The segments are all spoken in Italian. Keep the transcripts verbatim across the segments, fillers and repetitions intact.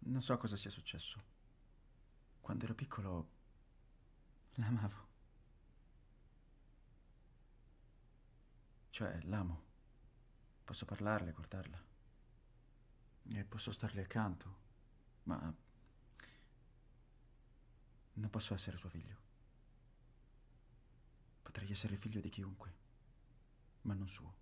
Non so cosa sia successo. Quando ero piccolo l'amavo. Cioè, l'amo. Posso parlarle, guardarla. E posso starle accanto. Ma non posso essere suo figlio. Potrei essere il figlio di chiunque, ma non suo.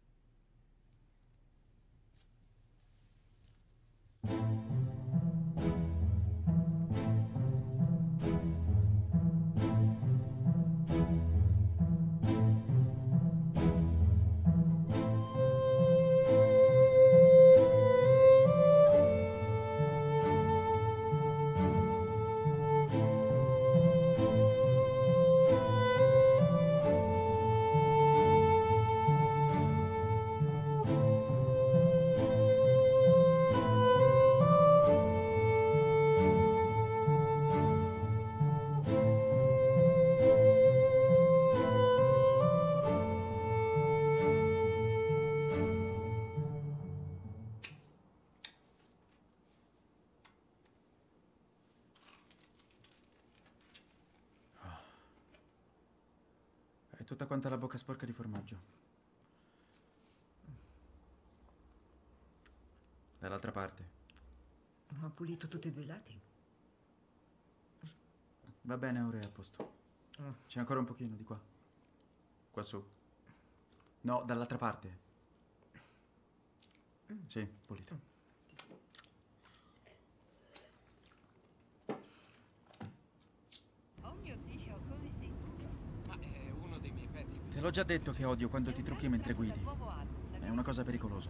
Hai tutta quanta la bocca sporca di formaggio. Dall'altra parte. Ho pulito tutti e due i lati. Va bene, ora è a posto. C'è ancora un pochino di qua. Qua su. No, dall'altra parte. Sì, pulito. Oh mio Dio, come sei duro. Ma è uno dei miei pezzi. Te l'ho già detto che odio quando ti trucchi mentre guidi. È una cosa pericolosa.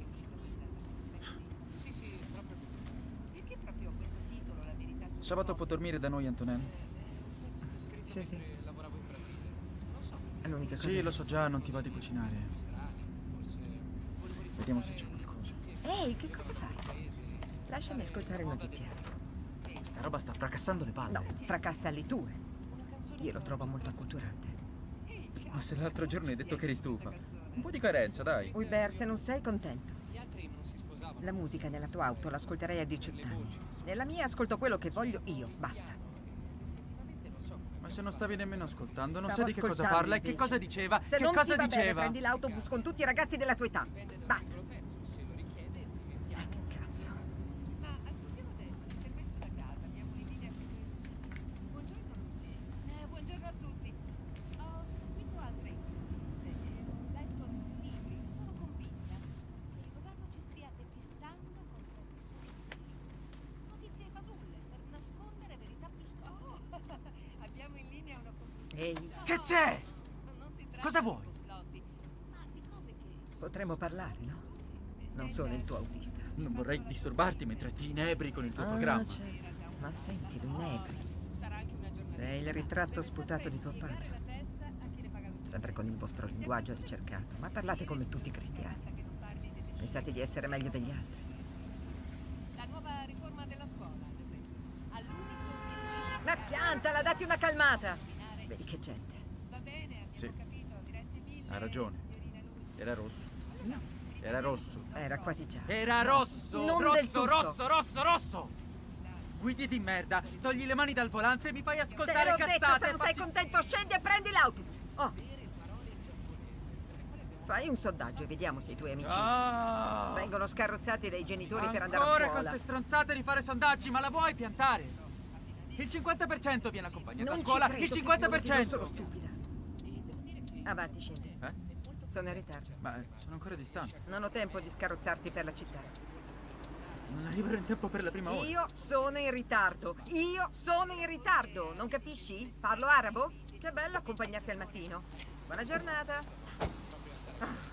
Sì, sì, proprio così. Perché proprio questo titolo, La verità su Sabato può dormire da noi, Antonello? Scritto Sì, sì. mentre lavoravo in Brasile. Non so, È l'unica cosa. Sì, lo so già, non ti va di cucinare. forse volevo Vediamo se c'è qualcosa. Ehi, che cosa fai? Lasciami ascoltare il notiziario. Questa roba sta fracassando le palle. No, fracassa alle tue. Io lo trovo molto acculturante. Ma se l'altro giorno hai detto che eri stufa. Un po' di coerenza, dai. Uiber, se non sei contento. gli altri non si sposavano. La musica nella tua auto l'ascolterei a diciotto anni. Nella mia ascolto quello che voglio io, basta. Ma se non stavi nemmeno ascoltando, non Stavo sai di che cosa ascoltando, parla e che invece. cosa diceva? Se che non cosa ti va bene, diceva? prendi l'autobus con tutti i ragazzi della tua età. Basta. Se lo richiede, Eh, che cazzo. Ma ascoltiamo adesso, l'intervento da casa, abbiamo in linea qui Lucy. Buongiorno Lucy. Eh, buongiorno a tutti. Ho seguito altre interviste e ho letto alcuni libri. Sono convinta che il governo ci stia depistando con troppi soldi. Notizie fasulle per nascondere verità più scoperte. Abbiamo in linea una conclusione. Ehi, Che c'è? Non si tratta Cosa di vuoi? complotti, ma di cose che potremmo parlare, no? Non sono il tuo autista. Non vorrei disturbarti mentre ti inebri con il tuo Ah, programma. certo. Ma senti, lo inebri. sarà anche una giornata. Sei il ritratto sputato di tuo Girare padre. la testa a chi le paga lo Sempre con il vostro linguaggio ricercato. Ma parlate come tutti i cristiani. Pensate di essere meglio degli altri. La nuova riforma della scuola, ad esempio. All'unico Ma piantala, datti una calmata! Vedi che gente. va bene, abbiamo Sì. capito, grazie mille. Ha ragione. Signorina Lucy. Era rosso. No, Era rosso. era quasi già. Era rosso! Non rosso, del tutto. rosso, rosso, rosso! Guidi di merda, togli le mani dal volante e mi fai Te ascoltare l'ho detto, cazzate! se non sei passi- contento scendi e prendi l'autobus. Oh. Fai un sondaggio e vediamo se i tuoi amici Ah! vengono scarrozzati dai genitori per andare a Ancora scuola. queste stronzate di fare sondaggi, ma la vuoi piantare? Il cinquanta per cento viene accompagnato Non a scuola, ci credo, il cinquanta per figurati, cento! non sono stupida. Avanti, scendi. Eh? Sono in ritardo. Ma eh, sono ancora distante. Non ho tempo di scarrozzarti per la città. Non arriverò in tempo per la prima ora. Io sono in ritardo. Io sono in ritardo. Non capisci? Parlo arabo? Che bello accompagnarti al mattino. Buona giornata. Ah.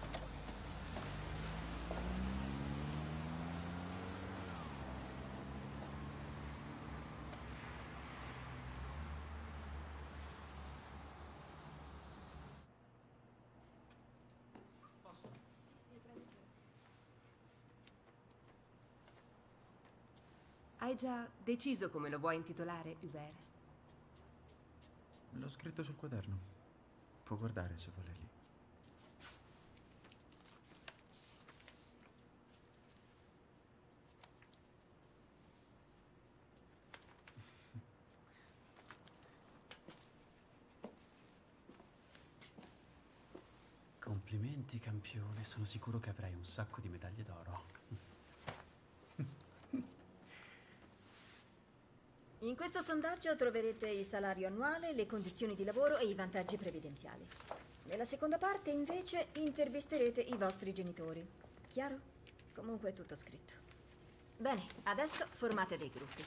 Hai già deciso come lo vuoi intitolare, Hubert? L'ho scritto sul quaderno. Può guardare se vuole lì. Complimenti, campione. Sono sicuro che avrai un sacco di medaglie d'oro. In questo sondaggio troverete il salario annuale, le condizioni di lavoro e i vantaggi previdenziali. Nella seconda parte, invece, intervisterete i vostri genitori. Chiaro? Comunque è tutto scritto. Bene, adesso formate dei gruppi.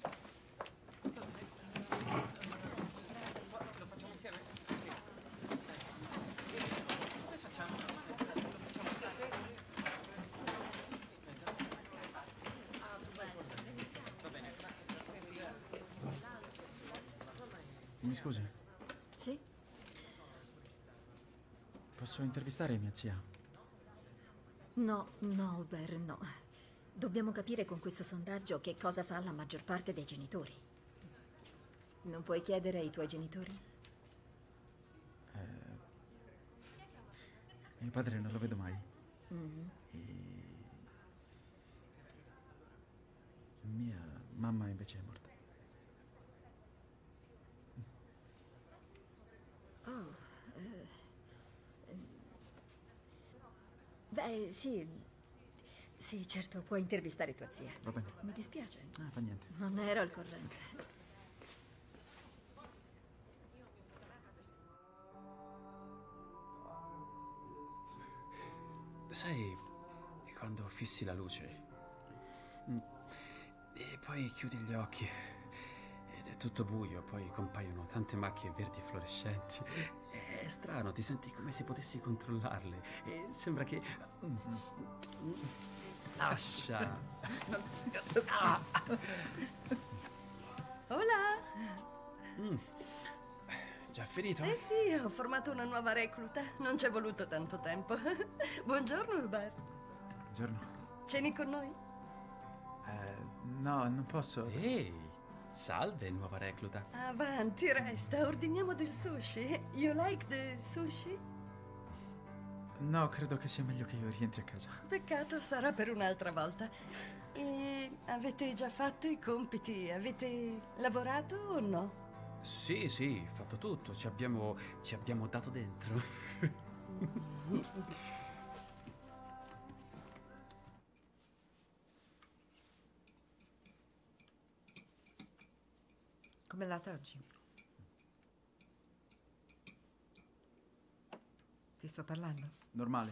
Lo facciamo insieme? Sì. Come facciamo? Lo facciamo fare? Aspetta. Va bene. Mi scusi, Sì? posso intervistare mia zia? No, no, Hubert, no. Dobbiamo capire con questo sondaggio che cosa fa la maggior parte dei genitori. Non puoi chiedere ai tuoi genitori? Mio padre non lo vedo mai. Mm. E... mia mamma invece è morta. Oh, eh, beh, sì. Sì, certo, puoi intervistare tua zia. Va bene. Mi dispiace. Ah, fa niente. Non ero al corrente. Sai, quando fissi la luce mm, e poi chiudi gli occhi ed è tutto buio, poi compaiono tante macchie verdi fluorescenti. È strano, ti senti come se potessi controllarle e sembra che... Lascia! Ah. Hola! Mm. Già finito? Eh sì, ho formato una nuova recluta. Non ci è voluto tanto tempo. Buongiorno, Hubert. Buongiorno. Ceni con noi? Eh, no, non posso. Ehi, salve, nuova recluta. Avanti, resta. Ordiniamo del sushi. You like the sushi? No, credo che sia meglio che io rientri a casa. Peccato, sarà per un'altra volta. E avete già fatto i compiti? Avete lavorato o no? Sì, sì, fatto tutto. Ci abbiamo, ci abbiamo dato dentro. Com'è andata oggi? Ti sto parlando? Normale.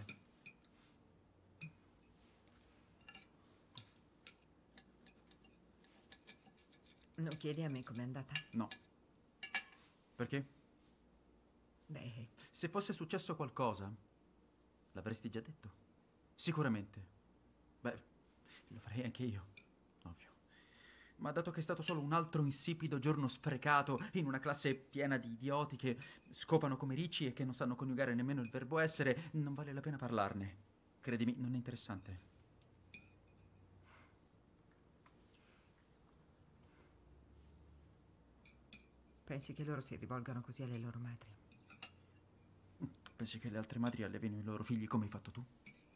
Non chiedi a me com'è andata? No. Perché? Beh, Se fosse successo qualcosa, l'avresti già detto. Sicuramente. Beh, lo farei anche io, ovvio. Ma dato che è stato solo un altro insipido giorno sprecato in una classe piena di idioti che scopano come ricci e che non sanno coniugare nemmeno il verbo essere, non vale la pena parlarne. Credimi, non è interessante. pensi che loro si rivolgano così alle loro madri? Pensi che le altre madri allevino i loro figli come hai fatto tu?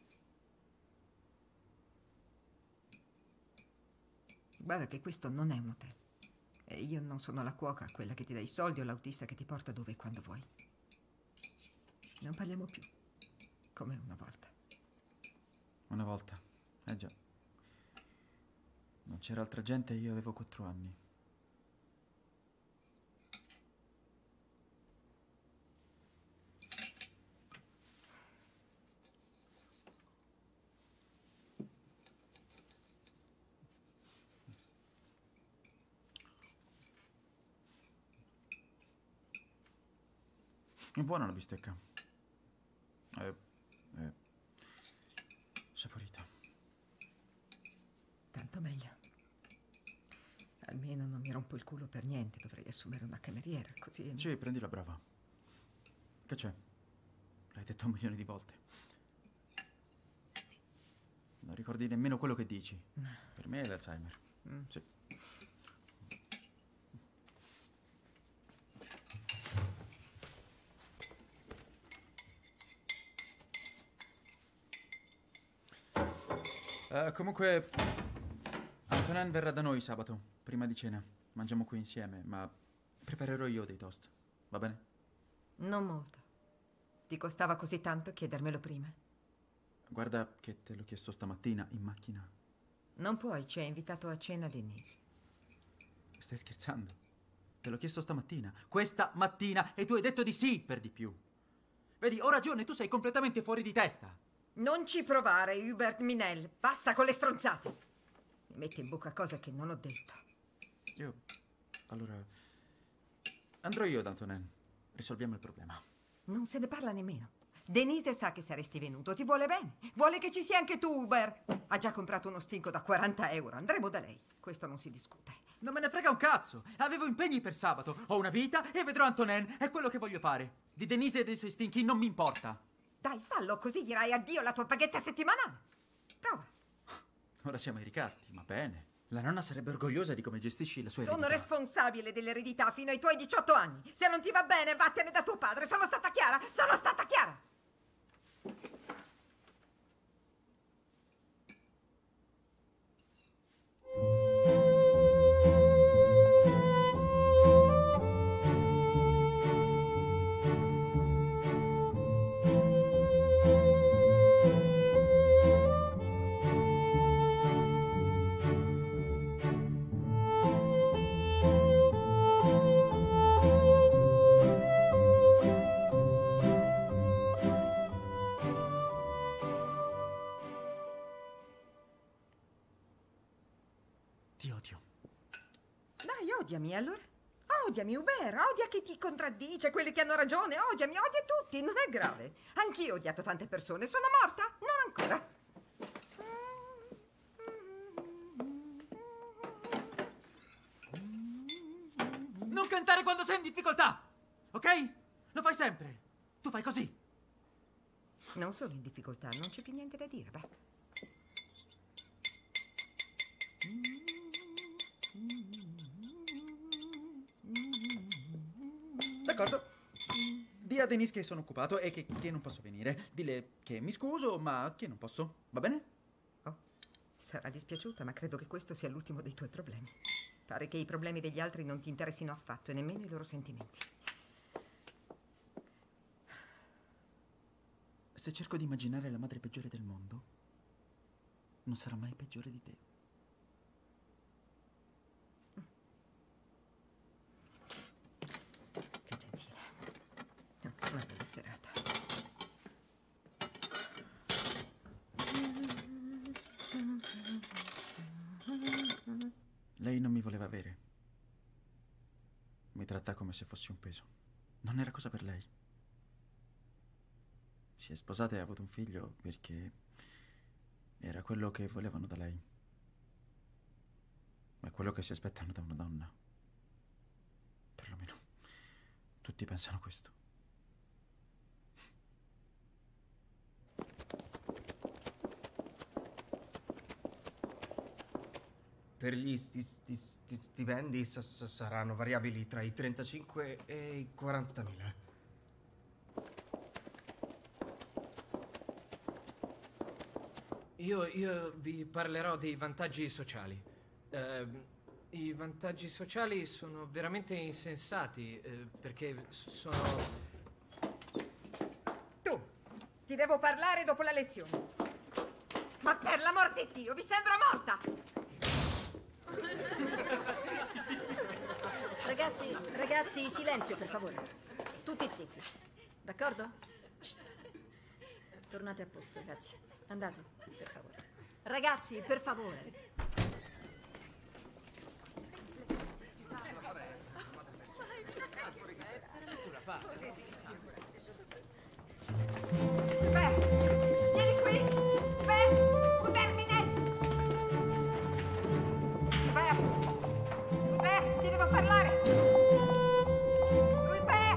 Guarda che questo non è un hotel. E io non sono la cuoca, quella che ti dà i soldi o l'autista che ti porta dove e quando vuoi. Non parliamo più, come una volta. Una volta, eh già. Non c'era altra gente e io avevo quattro anni. È buona la bistecca. È, è saporita. Tanto meglio. Almeno non mi rompo il culo per niente. Dovrei assumere una cameriera, così... Sì, prendi la brava. Che c'è? L'hai detto un milione di volte. Non ricordi nemmeno quello che dici. Per me è l'Alzheimer. Mm. Sì. Uh, comunque, Antonin verrà da noi sabato, prima di cena. Mangiamo qui insieme, ma preparerò io dei toast, va bene? Non molto. Ti costava così tanto chiedermelo prima? Guarda che te l'ho chiesto stamattina in macchina. Non puoi, ci ha invitato a cena Denise. Stai scherzando? Te l'ho chiesto stamattina. Questa mattina, e tu hai detto di sì, per di più. Vedi, ho ragione, tu sei completamente fuori di testa. Non ci provare, Hubert Minel. Basta con le stronzate. Mi metti in bocca cose che non ho detto. Io... Allora... Andrò io ad Antonin. Risolviamo il problema. Non se ne parla nemmeno. Denise sa che saresti venuto, ti vuole bene. Vuole che ci sia anche tu, Hubert. Ha già comprato uno stinco da quaranta euro. Andremo da lei. Questo non si discute. Non me ne frega un cazzo. Avevo impegni per sabato. Ho una vita e vedrò Antonin. È quello che voglio fare. Di Denise e dei suoi stinchi non mi importa. Dai, fallo, così dirai addio alla tua paghetta settimanale. Prova. Ora siamo ai ricatti, ma bene. La nonna sarebbe orgogliosa di come gestisci la sua Sono eredità. responsabile dell'eredità fino ai tuoi diciotto anni. Se non ti va bene, vattene da tuo padre. Sono stata chiara? Sono stata chiara! Ti odio. Dai, odiami allora. Odiami, Hubert, odia chi ti contraddice, quelli che hanno ragione, odiami, odia tutti, non è grave. Anch'io ho odiato tante persone, sono morta? Non ancora. Non cantare quando sei in difficoltà, ok? Lo fai sempre. Tu fai così. Non sono in difficoltà, non c'è più niente da dire, basta. D'accordo. Di a Denise che sono occupato e che, che non posso venire. Dile che mi scuso, ma che non posso. Va bene? Oh, sarà dispiaciuta, ma credo che questo sia l'ultimo dei tuoi problemi. Pare che i problemi degli altri non ti interessino affatto e nemmeno i loro sentimenti. Se cerco di immaginare la madre peggiore del mondo, non sarà mai peggiore di te. Che gentile. Una bella serata. Lei non mi voleva avere. Mi tratta come se fossi un peso. Non era cosa per lei. Si è sposata e ha avuto un figlio perché era quello che volevano da lei. Ma è quello che si aspettano da una donna. Perlomeno tutti pensano questo. Per gli sti, sti, sti, stipendi sa, sa, saranno variabili tra i trentacinque e i quarantamila. Io, io vi parlerò dei vantaggi sociali. Eh, I vantaggi sociali sono veramente insensati, eh, perché sono... Tu, ti devo parlare dopo la lezione. Ma per l'amor di Dio, vi sembra morta? Ragazzi, ragazzi, silenzio, per favore. Tutti zitti. D'accordo? Tornate a posto, ragazzi. Andate, per favore. Ragazzi, per favore. Beh, vieni qui. Beh, Hubert Minel. Beh, beh, ti devo parlare. Hubert.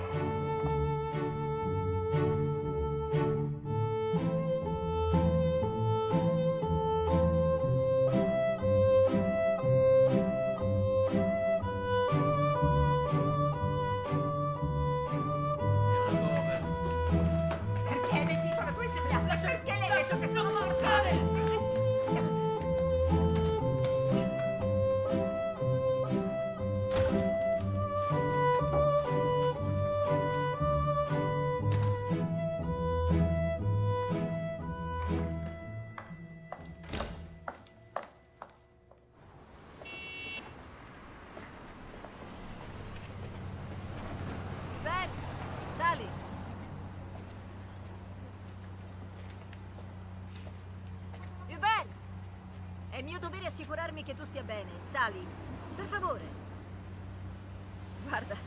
mio dovere assicurarmi che tu stia bene. Sali, per favore. Guarda.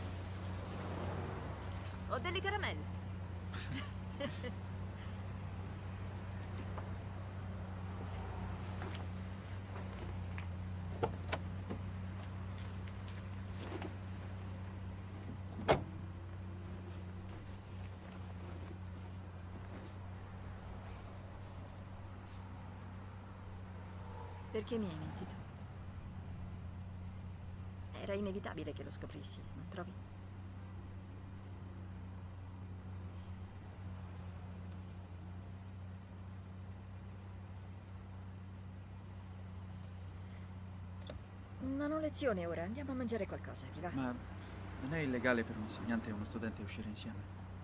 Ho delle caramelle. Perché mi hai mentito? Era inevitabile che lo scoprissi, non trovi? Non ho lezione ora, andiamo a mangiare qualcosa, ti va? Ma non è illegale per un insegnante e uno studente uscire insieme?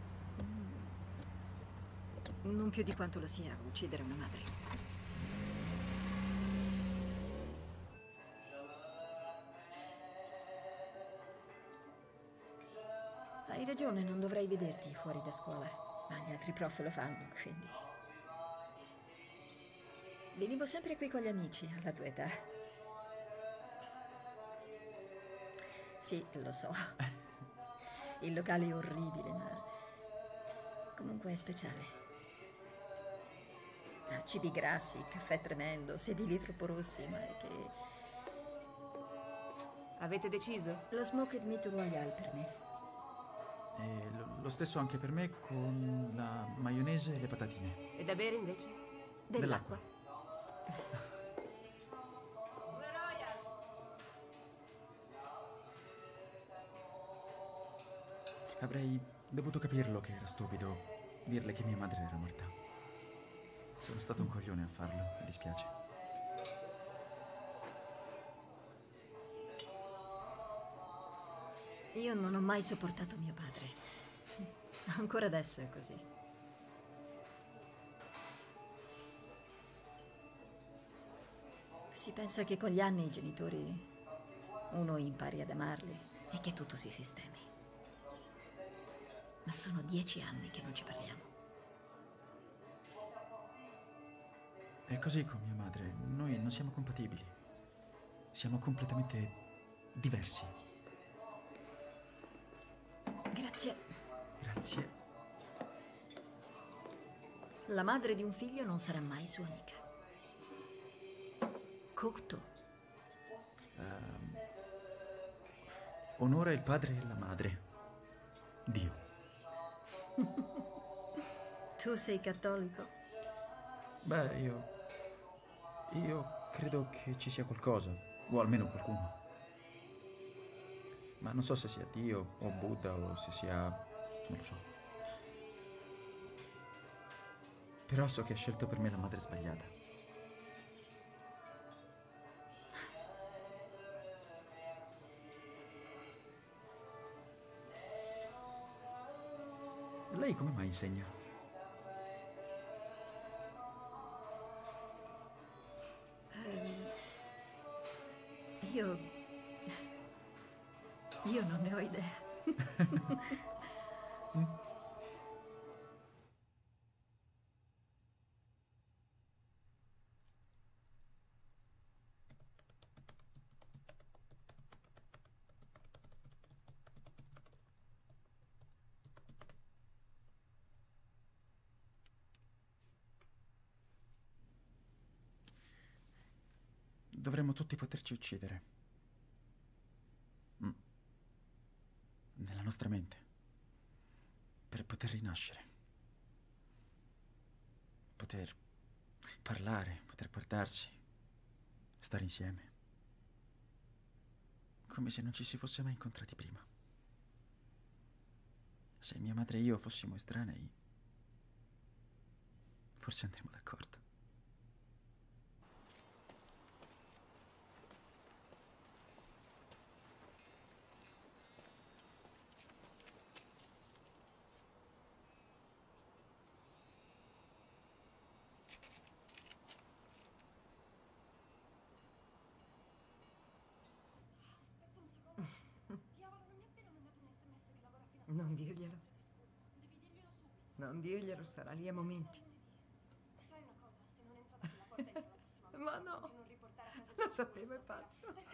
Non più di quanto lo sia uccidere una madre. Hai ragione, non dovrei vederti fuori da scuola, ma gli altri prof lo fanno, quindi... Venivo sempre qui con gli amici, alla tua età. Sì, lo so. Il locale è orribile, ma... comunque è speciale. Ha cibi grassi, caffè tremendo, sedili troppo rossi, ma è che... Avete deciso? Lo smoked meat royale per me. E lo, lo stesso anche per me con la maionese e le patatine. E da bere invece? Dell'acqua. Due royal. Avrei dovuto capirlo che era stupido dirle che mia madre era morta. Sono stato un coglione a farlo, mi dispiace. Io non ho mai sopportato mio padre. Ancora adesso è così. Si pensa che con gli anni i genitori uno impari ad amarli e che tutto si sistemi. Ma sono dieci anni che non ci parliamo. È così con mia madre. Noi non siamo compatibili. Siamo completamente diversi. Grazie. Grazie. La madre di un figlio non sarà mai sua amica. Cocteau. Um, onora il padre e la madre. Dio. Tu sei cattolico? Beh, io... Io credo che ci sia qualcosa. O almeno qualcuno. Ma non so se sia Dio o Buddha o se sia... non lo so. Però so che ha scelto per me la madre sbagliata. Lei come mai insegna? Um, io... Io non ne ho idea. Dovremmo tutti poterci uccidere. Mm. Nella nostra mente. Per poter rinascere. Poter parlare, poter guardarci. Stare insieme. Come se non ci si fosse mai incontrati prima. Se mia madre e io fossimo estranei, forse andremo d'accordo. Non dirglielo. Non dirglielo, sarà lì a momenti. Ma no. Lo sapevo, è pazzo. Vedi,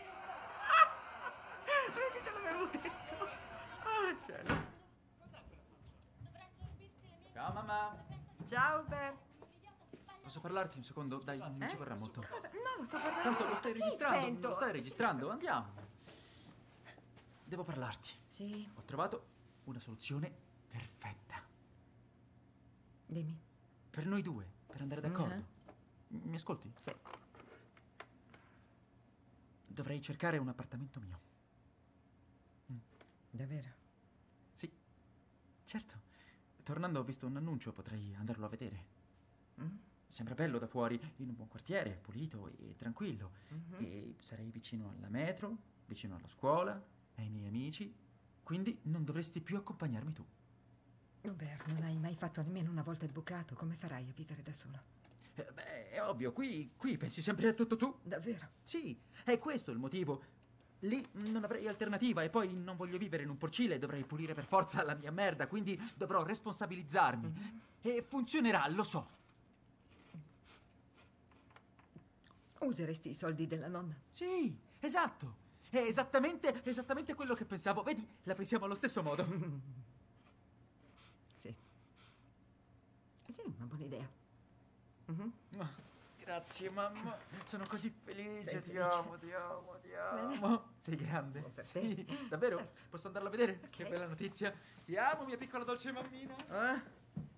te l'avevo detto. Oh, cielo. Ciao, mamma. Ciao, Bert. Posso parlarti un secondo? Dai, non Eh? ci vorrà molto. Cosa? No, lo sto guardando. Tanto lo stai Hai registrando, spento? lo stai registrando, andiamo. Devo parlarti. Sì. Ho trovato una soluzione perfetta. Dimmi. Per noi due, per andare d'accordo. Mhm. Mi ascolti? Sì. Dovrei cercare un appartamento mio. Davvero? Sì, certo. Tornando ho visto un annuncio, potrei andarlo a vedere. Mm? Sembra bello da fuori, in un buon quartiere, pulito e tranquillo. Mhm. E sarei vicino alla metro, vicino alla scuola, ai miei amici. Quindi non dovresti più accompagnarmi tu. Oh, Bert, non hai mai fatto nemmeno una volta il bucato. Come farai a vivere da sola? Eh, beh, è ovvio, qui, qui pensi sempre a tutto tu. Davvero? Sì, è questo il motivo. Lì non avrei alternativa e poi non voglio vivere in un porcile, dovrei pulire per forza la mia merda, quindi dovrò responsabilizzarmi. Mm-hmm. E funzionerà, lo so. Useresti i soldi della nonna? Sì, esatto. È esattamente, esattamente quello che pensavo. Vedi, la pensiamo allo stesso modo. Sì. Sì, una buona idea. Mhm. Ah, grazie, mamma. Sono così felice. Sei ti felice? amo, ti amo, ti amo. Bene. Sei grande. Per te. Sì, davvero? Certo. Posso andarla a vedere? Ok. Che bella notizia. Ti amo, mia piccola dolce mammina. Eh?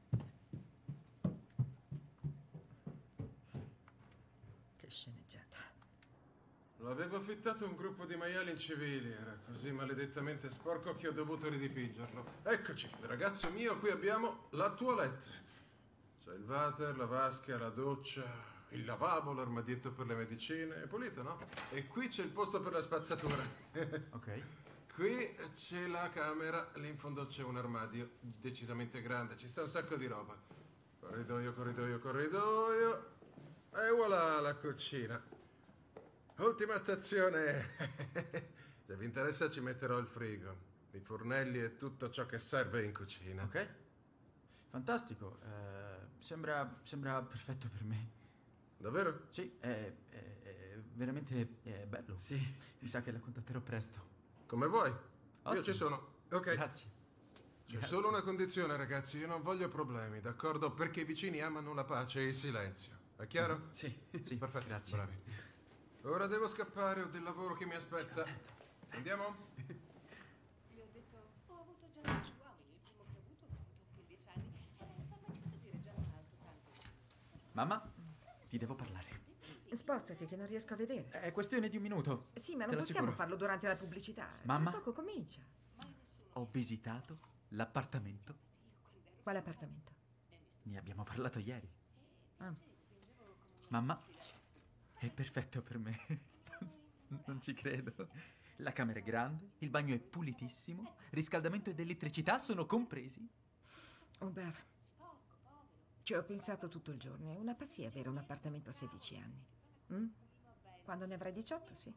Che sceneggiata. L'avevo affittato un gruppo di maiali incivili, era così maledettamente sporco che ho dovuto ridipingerlo. Eccoci, ragazzo mio, qui abbiamo la toilette. C'è il water, la vasca, la doccia, il lavabo, l'armadietto per le medicine, è pulito, no? E qui c'è il posto per la spazzatura. Ok. Qui c'è la camera, lì in fondo c'è un armadio decisamente grande, ci sta un sacco di roba. Corridoio, corridoio, corridoio. E voilà la cucina. Ultima stazione. Se vi interessa ci metterò il frigo, i fornelli e tutto ciò che serve in cucina. Ok. Fantastico. Eh, sembra, sembra perfetto per me. Davvero? Sì, è, è- è veramente è bello. Sì. Mi sa che la contatterò presto. Come vuoi. Ottimo. Io ci sono. Ok. Grazie. C'è Grazie. solo una condizione, ragazzi. Io non voglio problemi, d'accordo? Perché i vicini amano la pace e il silenzio. È chiaro? Sì. Sì, Perfetto. grazie. Bravi. Ora devo scappare, ho del lavoro che mi aspetta. Andiamo? Gli ho detto, ho avuto già due uomini, il primo che ho avuto l'ho avuto a quindici anni. Eh, farmacista di Reggiano Alto, tanto. Mamma, ti devo parlare. Spostati che non riesco a vedere. È questione di un minuto. Sì, ma Te non possiamo l'assicuro. farlo durante la pubblicità. Mamma? Tra poco comincia. Ho visitato l'appartamento. Quale appartamento? Ne abbiamo parlato ieri. Ah. Mamma, è perfetto per me. Non ci credo. La camera è grande, il bagno è pulitissimo, riscaldamento ed elettricità sono compresi. Oh, Bert. Ci ho pensato tutto il giorno. È una pazzia avere un appartamento a sedici anni. Mm? Quando ne avrai diciotto, sì.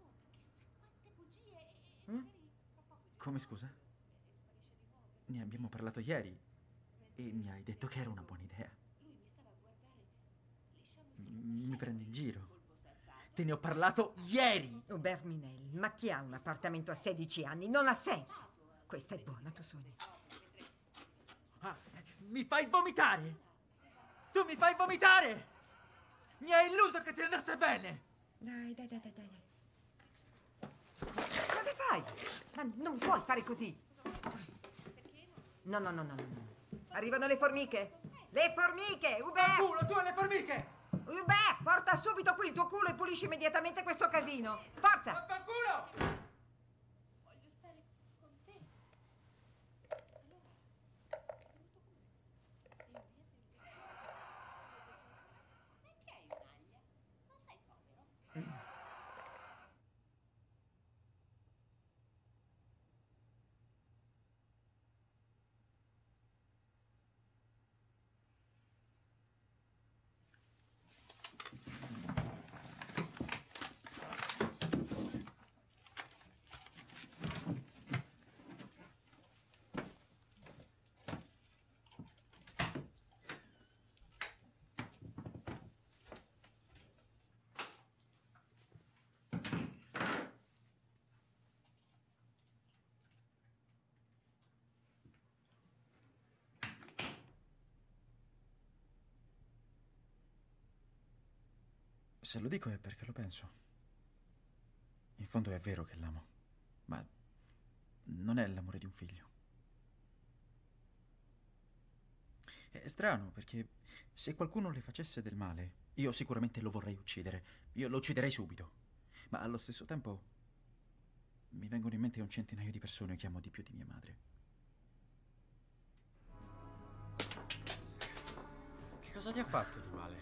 Mm? Come, scusa? Ne abbiamo parlato ieri e mi hai detto che era una buona idea. M- Mi prendi in giro. Te ne ho parlato ieri! Oh, Bert Minelli, ma chi ha un appartamento a sedici anni? Non ha senso. Questa è buona, tu sogni. Ah, mi fai vomitare! Tu mi fai vomitare! Mi hai illuso che ti andasse bene! Dai, dai, dai, dai, dai. Cosa fai? Ma non puoi fare così. No, no, no, no, no. no. Arrivano le formiche. Le formiche, Hubert! Culo, tu e le formiche! Hubert, porta subito qui il tuo culo e pulisci immediatamente questo casino. Forza! Vaffanculo! Voglio stare con te. Perché hai un'aglia? Non sei povero? Se lo dico è perché lo penso. In fondo è vero che l'amo, ma non è l'amore di un figlio. È strano perché se qualcuno le facesse del male, io sicuramente lo vorrei uccidere. Io lo ucciderei subito. Ma allo stesso tempo mi vengono in mente un centinaio di persone che amo di più di mia madre. Che cosa ti ha fatto di male?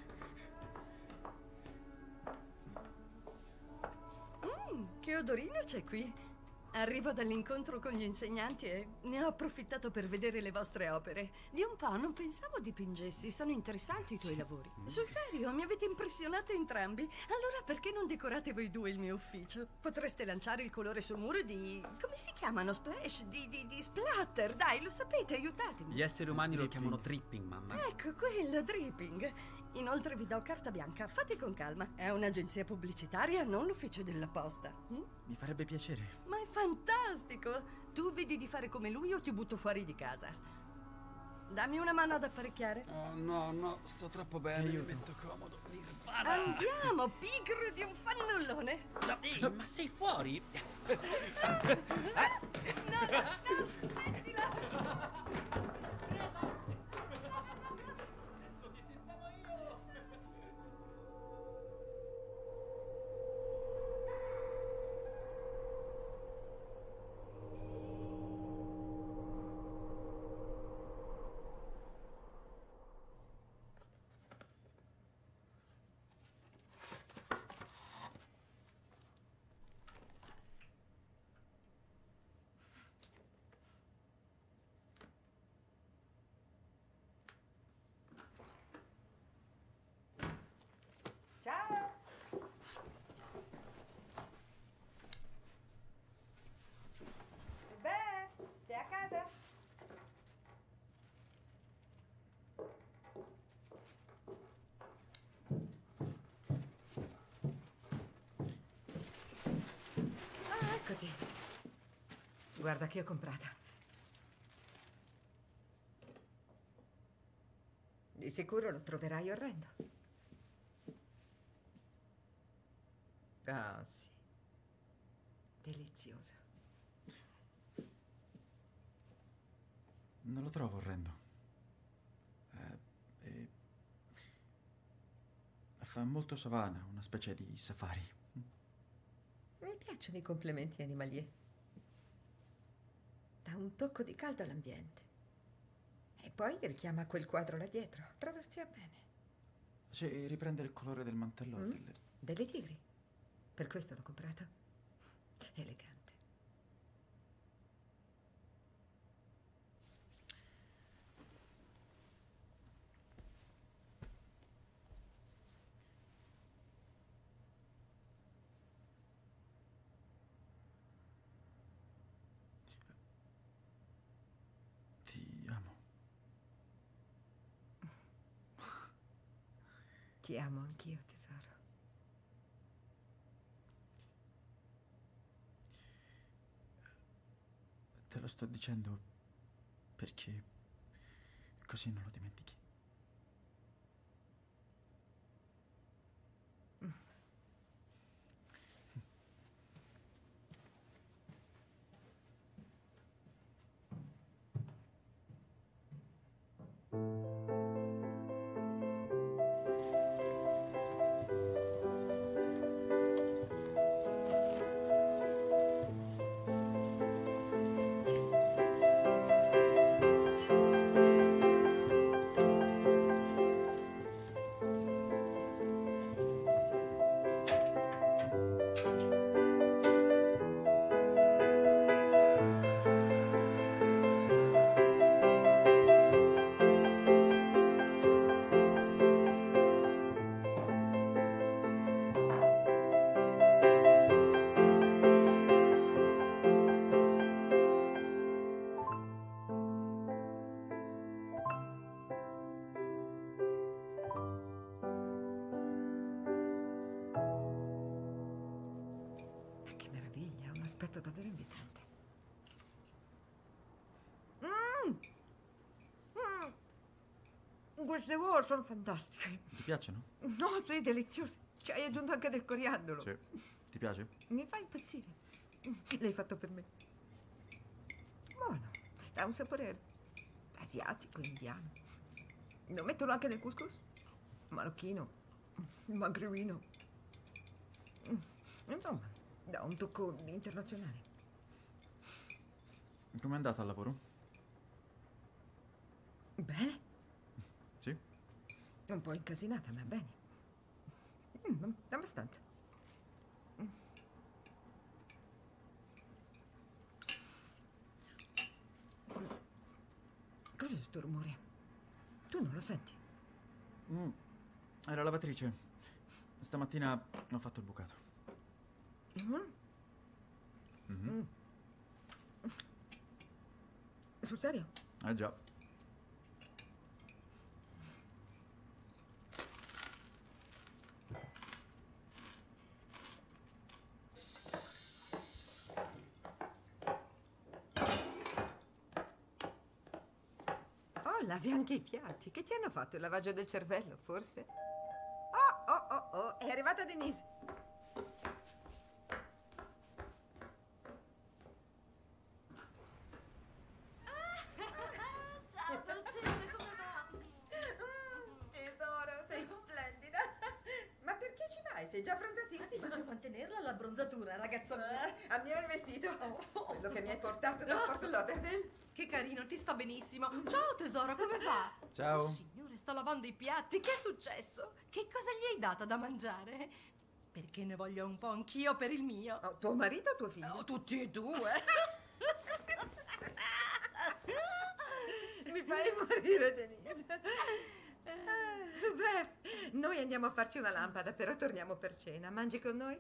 Mm, che odorino c'è qui? Arrivo dall'incontro con gli insegnanti e ne ho approfittato per vedere le vostre opere. Di un po' non pensavo dipingessi, sono interessanti i tuoi lavori. Sul serio, mi avete impressionato entrambi. Allora perché non decorate voi due il mio ufficio? Potreste lanciare il colore sul muro di... come si chiamano? Splash? Di, di, di splatter, dai, lo sapete, aiutatemi. Gli esseri umani lo chiamano dripping, mamma. Ecco, quello, dripping. Inoltre vi do carta bianca, fate con calma. È un'agenzia pubblicitaria, non l'ufficio della posta. Hm? Mi farebbe piacere. Ma è fantastico! Tu vedi di fare come lui o ti butto fuori di casa. Dammi una mano ad apparecchiare. Oh no, no, sto troppo bene, mi metto comodo. Nirvana. Andiamo, pigro di un fannullone. No, ehi, ma sei fuori? No, no, no, smettila! Ciao! Beh, sei a casa? Ah, eccoti. Guarda che ho comprata. Di sicuro lo troverai orrendo. Ah, sì. Delizioso. Non lo trovo orrendo. Eh, eh, fa molto savana, una specie di safari. Mi piacciono i complementi animalier. Dà un tocco di caldo all'ambiente. E poi richiama quel quadro là dietro. Trovo stia bene. Sì, riprende il colore del mantello Mm? delle... Delle tigri. Per questo l'ho comprato. Elegante. Ti amo. Ti amo anch'io, tesoro. Te lo sto dicendo perché così non lo dimentichi. aspetto davvero invitante. Mm. Mm. Queste uova sono fantastiche. Ti piacciono? No, sì, deliziose. Ci hai aggiunto anche del coriandolo. Sì. Ti piace? Mi fa impazzire. L'hai fatto per me. Buono. Ha un sapore asiatico, indiano. Lo mettono anche nel couscous? Marocchino, maghribino. Insomma, dà un tocco internazionale. Com'è andata al lavoro? Bene. Sì? Un po' incasinata, ma bene. Mm, abbastanza. Mm. Cos'è sto rumore? Tu non lo senti? Mm. È la lavatrice. Stamattina ho fatto il bucato. Mm. Mhm. Mm. Sul serio? Eh già. Oh, lavi anche i piatti. Che ti hanno fatto il lavaggio del cervello, forse? Oh, oh, oh, oh, è arrivata Denise. Ciao, dolcezza, come va? Mm, tesoro, sei splendida. Ma perché ci vai? Sei già abbronzatissima. Bisogna mantenerla l'abbronzatura, ragazzo mio. Ammiro il vestito. Quello che mi hai portato dal Fort Lauderdale. Che carino, ti sta benissimo. Ciao tesoro, come va? Ciao. Oh, signore, sta lavando i piatti. Che è successo? Che cosa gli hai dato da mangiare? Perché ne voglio un po' anch'io per il mio. Oh, tuo marito o tuo figlio? Oh, tutti e due. Mi fai morire, Denise. Eh, beh, noi andiamo a farci una lampada, però torniamo per cena. Mangi con noi?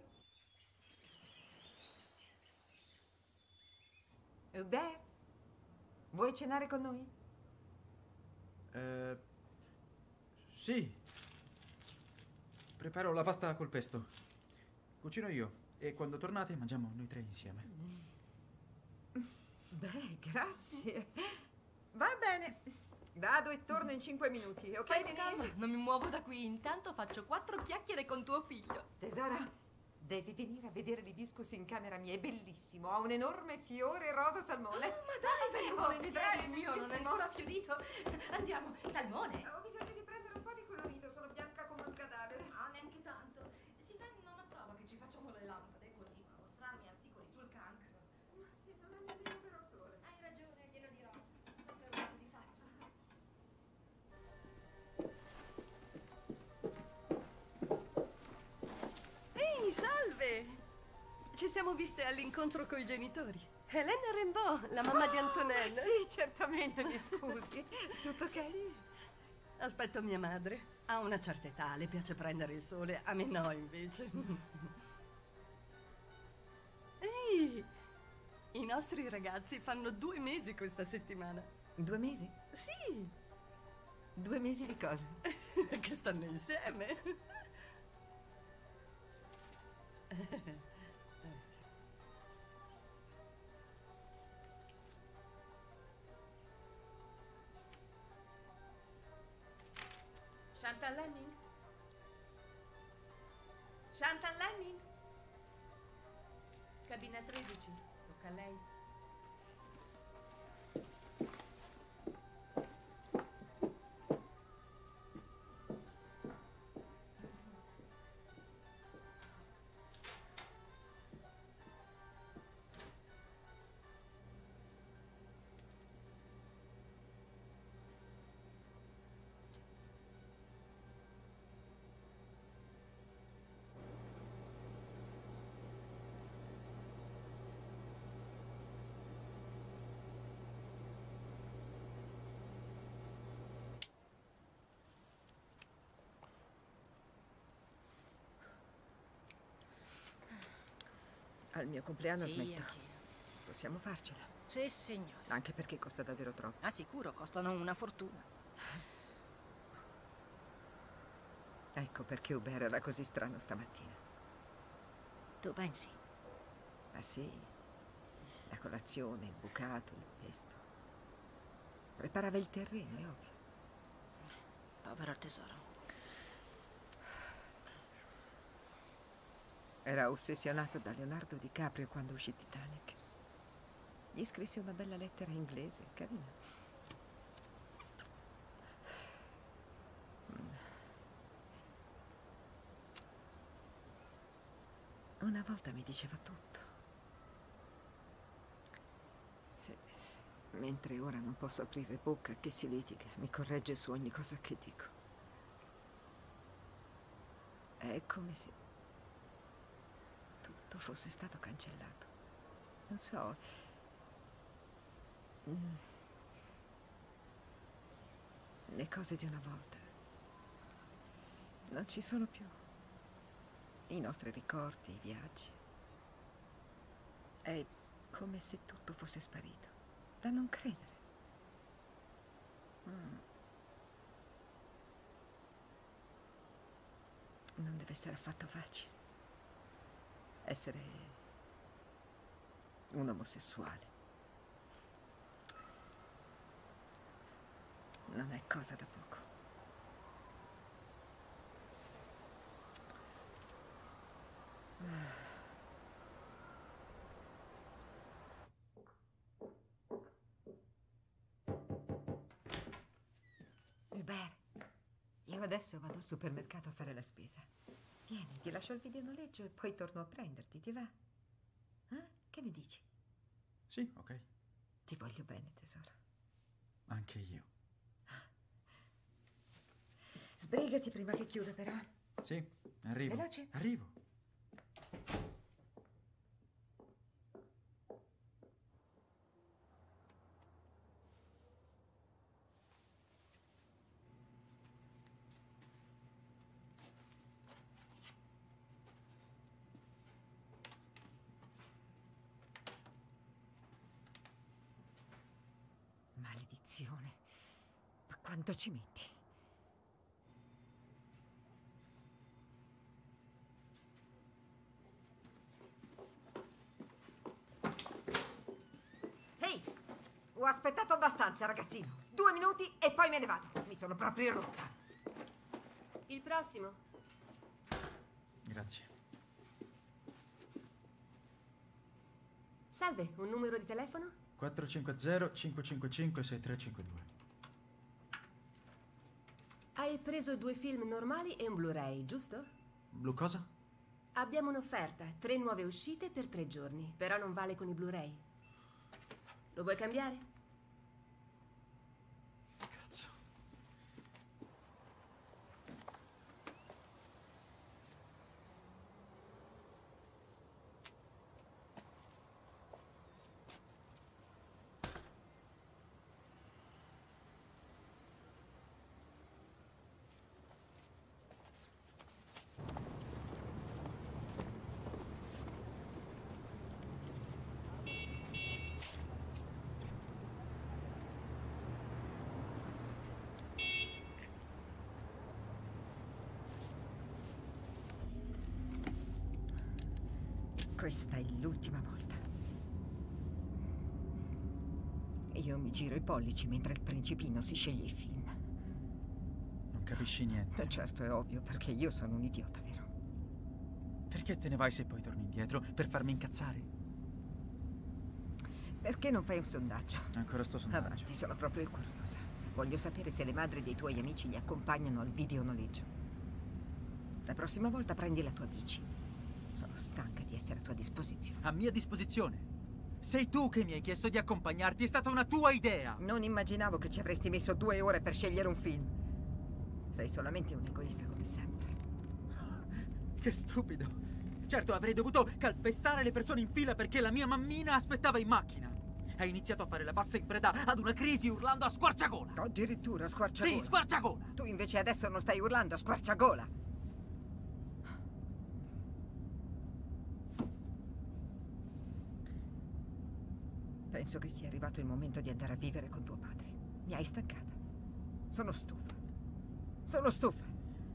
Beh, vuoi cenare con noi? Eh, sì. Preparo la pasta col pesto. Cucino io. E quando tornate mangiamo noi tre insieme. Beh, grazie. Va bene. Vado e torno in cinque minuti, ok, Fai Denise? calma, non mi muovo da qui. Intanto faccio quattro chiacchiere con tuo figlio. Tesora, devi venire a vedere l'ibiscus in camera mia, è bellissimo. Ha un enorme fiore rosa salmone. Oh, ma dai, vengo Oh, volentieri, il mio non è bellissimo. ancora fiorito. Andiamo, salmone. Ho bisogno di prendere un po' di colorito, sono bianca come un cadavere. Ah, neanche tanto. Si vede non approva che ci facciamo le lampade. Continua a mostrarmi articoli sul cancro. Ma se non è nemmeno vero sole. Hai ragione, glielo dirò. Questo è un dato di fatto. Ehi, salve! Ci siamo viste all'incontro coi genitori. Helena Rimbaud, la mamma di Antonella. Sì, certamente, mi scusi. Tutto ok? Sì, sì. Aspetto mia madre. Ha una certa età, le piace prendere il sole. A me no, invece. Ehi! I nostri ragazzi fanno due mesi questa settimana. Due mesi? Sì! Due mesi di cosa? Che stanno insieme. Chantal Lemming? Chantal Lemming? Cabina tredici, tocca a lei. Al mio compleanno Sì, smetto. anch'io. Possiamo farcela. Sì, signore. Anche perché costa davvero troppo. Ah, sicuro, costano una fortuna. Ecco perché Hubert era così strano stamattina. Tu pensi? Ma sì, la colazione, il bucato, il pesto. Preparava il terreno, è ovvio. Povero tesoro. Era ossessionato da Leonardo DiCaprio quando uscì Titanic. Gli scrisse una bella lettera inglese, carina. Una volta mi diceva tutto. Se, mentre ora non posso aprire bocca che si litiga, mi corregge su ogni cosa che dico. È come se tutto fosse stato cancellato. Non so. Mm. Le cose di una volta non ci sono più. I nostri ricordi, i viaggi. È come se tutto fosse sparito. Da non credere. Mm. Non deve essere affatto facile essere un omosessuale. Non è cosa da poco. Hubert, io adesso vado al supermercato a fare la spesa. Vieni, ti lascio il videonoleggio e poi torno a prenderti, ti va? Eh? Che ne dici? Sì, ok. Ti voglio bene, tesoro. Anche io. Sbrigati prima che chiuda, però. Sì, arrivo. Veloce. Arrivo. Maledizione. Ma quanto ci metti? Ehi, ho aspettato abbastanza, ragazzino. Due minuti e poi me ne vado. Mi sono proprio rotta. Il prossimo. Grazie. Salve, un numero di telefono? quattro cinque zero cinque cinque cinque sei tre cinque due. Hai preso due film normali e un Blu-ray, giusto? Blu cosa? Abbiamo un'offerta, tre nuove uscite per tre giorni, però non vale con i Blu-ray. Lo vuoi cambiare? Cazzo. Questa è l'ultima volta. Io mi giro i pollici mentre il principino si sceglie i film. Non capisci niente. E certo, è ovvio, perché io sono un idiota, vero? Perché te ne vai se poi torni indietro? Per farmi incazzare? Perché non fai un sondaggio? Ancora sto sondaggio. Avanti, sono proprio curiosa. Voglio sapere se le madri dei tuoi amici li accompagnano al videonoleggio. La prossima volta prendi la tua bici. Sono stanca di essere a tua disposizione. A mia disposizione? Sei tu che mi hai chiesto di accompagnarti, è stata una tua idea! Non immaginavo che ci avresti messo due ore per scegliere un film. Sei solamente un egoista come sempre. Che stupido! Certo, avrei dovuto calpestare le persone in fila perché la mia mammina aspettava in macchina. Hai iniziato a fare la pazza in preda ad una crisi urlando a squarciagola! Addirittura a squarciagola? Sì, squarciagola! Tu invece adesso non stai urlando a squarciagola! Penso che sia arrivato il momento di andare a vivere con tuo padre. Mi hai stancata. Sono stufa. Sono stufa.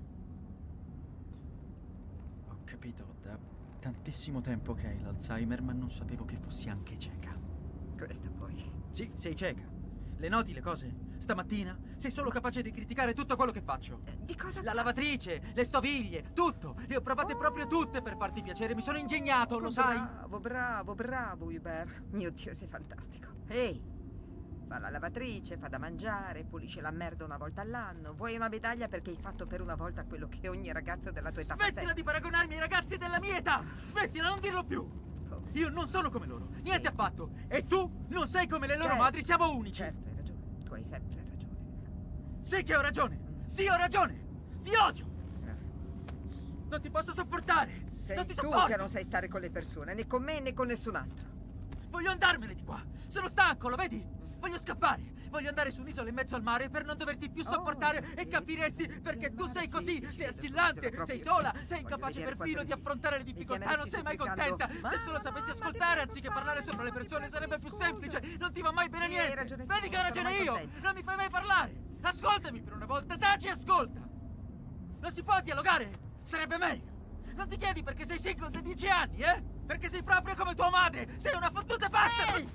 Ho capito, da tantissimo tempo che hai l'Alzheimer, ma non sapevo che fossi anche cieca. Questa poi. Sì, sei cieca. Le noti le cose? Stamattina sei solo capace di criticare tutto quello che faccio. Di cosa? La lavatrice, le stoviglie, tutto. Le ho provate Oh. proprio tutte per farti piacere. Mi sono ingegnato, lo sai? Bravo, bravo, bravo, Hubert. Mio Dio, sei fantastico. Ehi, fa la lavatrice, fa da mangiare, pulisce la merda una volta all'anno. Vuoi una medaglia perché hai fatto per una volta quello che ogni ragazzo della tua età fa Smettila sempre. di paragonarmi ai ragazzi della mia età! Smettila, non dirlo più! Io non sono come loro, niente affatto. E tu non sei come le loro Certo. madri, siamo unici. Certo, hai ragione. Tu hai sempre ragione. Sì che ho ragione. Sì, ho ragione. Ti odio. Non ti posso sopportare. Sei non ti tu sopporto. che non sai stare con le persone, né con me né con nessun altro. Voglio andarmene di qua. Sono stanco, lo vedi? Voglio scappare. Voglio andare su un'isola in mezzo al mare per non doverti più sopportare Oh, e sì. capiresti perché tu sei sì, così, sì, sei sì, assillante, proprio. sei sola, sei Voglio incapace vedere perfino quanto di resisti. affrontare le Mi difficoltà, chiameresti non sei mai supplicando, contenta. Se "Mamma, solo sapessi ma ti ascoltare prego, anziché fai parlare qualcosa, sopra le ti persone prego, sarebbe più scusa." semplice, non ti va mai bene Sì, hai niente. ragione tu, Vedi che ho sono ragione mai io, contenta. non mi fai mai parlare. Ascoltami per una volta, taci e ascolta. Non si può dialogare? Sarebbe meglio. Non ti chiedi perché sei single da dieci anni, eh? Perché sei proprio come tua madre! Sei una fottuta pazza! Ehi!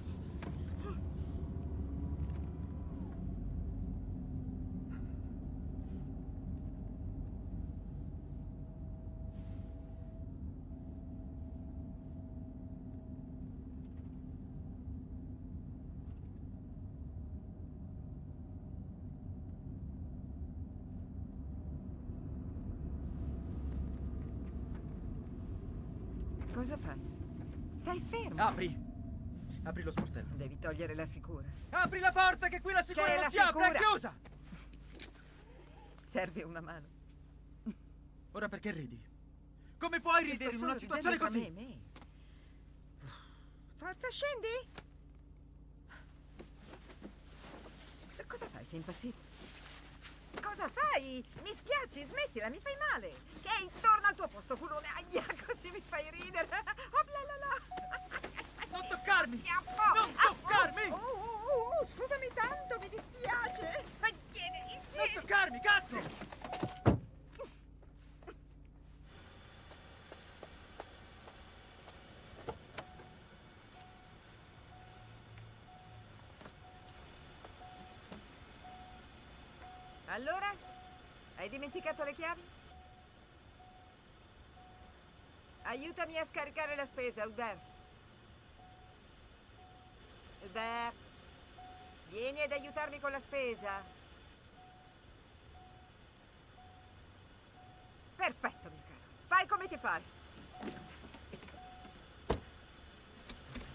Cosa fai? Stai fermo. Apri. Apri lo sportello. Devi togliere la sicura. Apri la porta che qui la sicura C'è non la si apre, è sicura. chiusa! Serve una mano. Ora perché ridi? Come puoi Ti sto ridere in solo una situazione ridendo così? tra me e me. Forza, scendi! Cosa fai? Sei impazzito? Cosa fai? Mi schiacci, smettila, mi fai male. Ehi, torna al tuo posto, culone. Aia, così mi fai ridere. Oh, la, la, la. Non toccarmi! Schiaffo! Non toccarmi! Oh, oh, oh, oh, scusami tanto, mi dispiace. Ma tieni, Non tieni. toccarmi, cazzo! Allora? Hai dimenticato le chiavi? Aiutami a scaricare la spesa, Hubert. Hubert, vieni ad aiutarmi con la spesa. Perfetto, mio caro. Fai come ti pare. Stupido.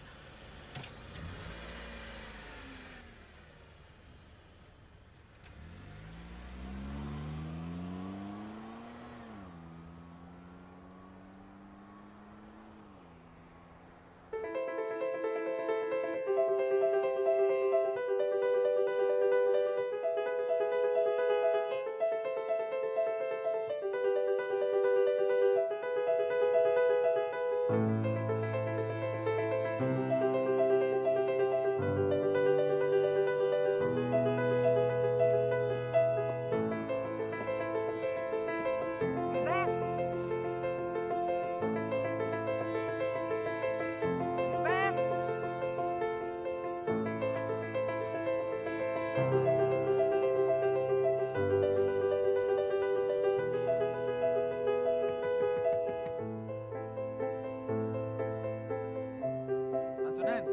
Hubert? Hubert? Antonello!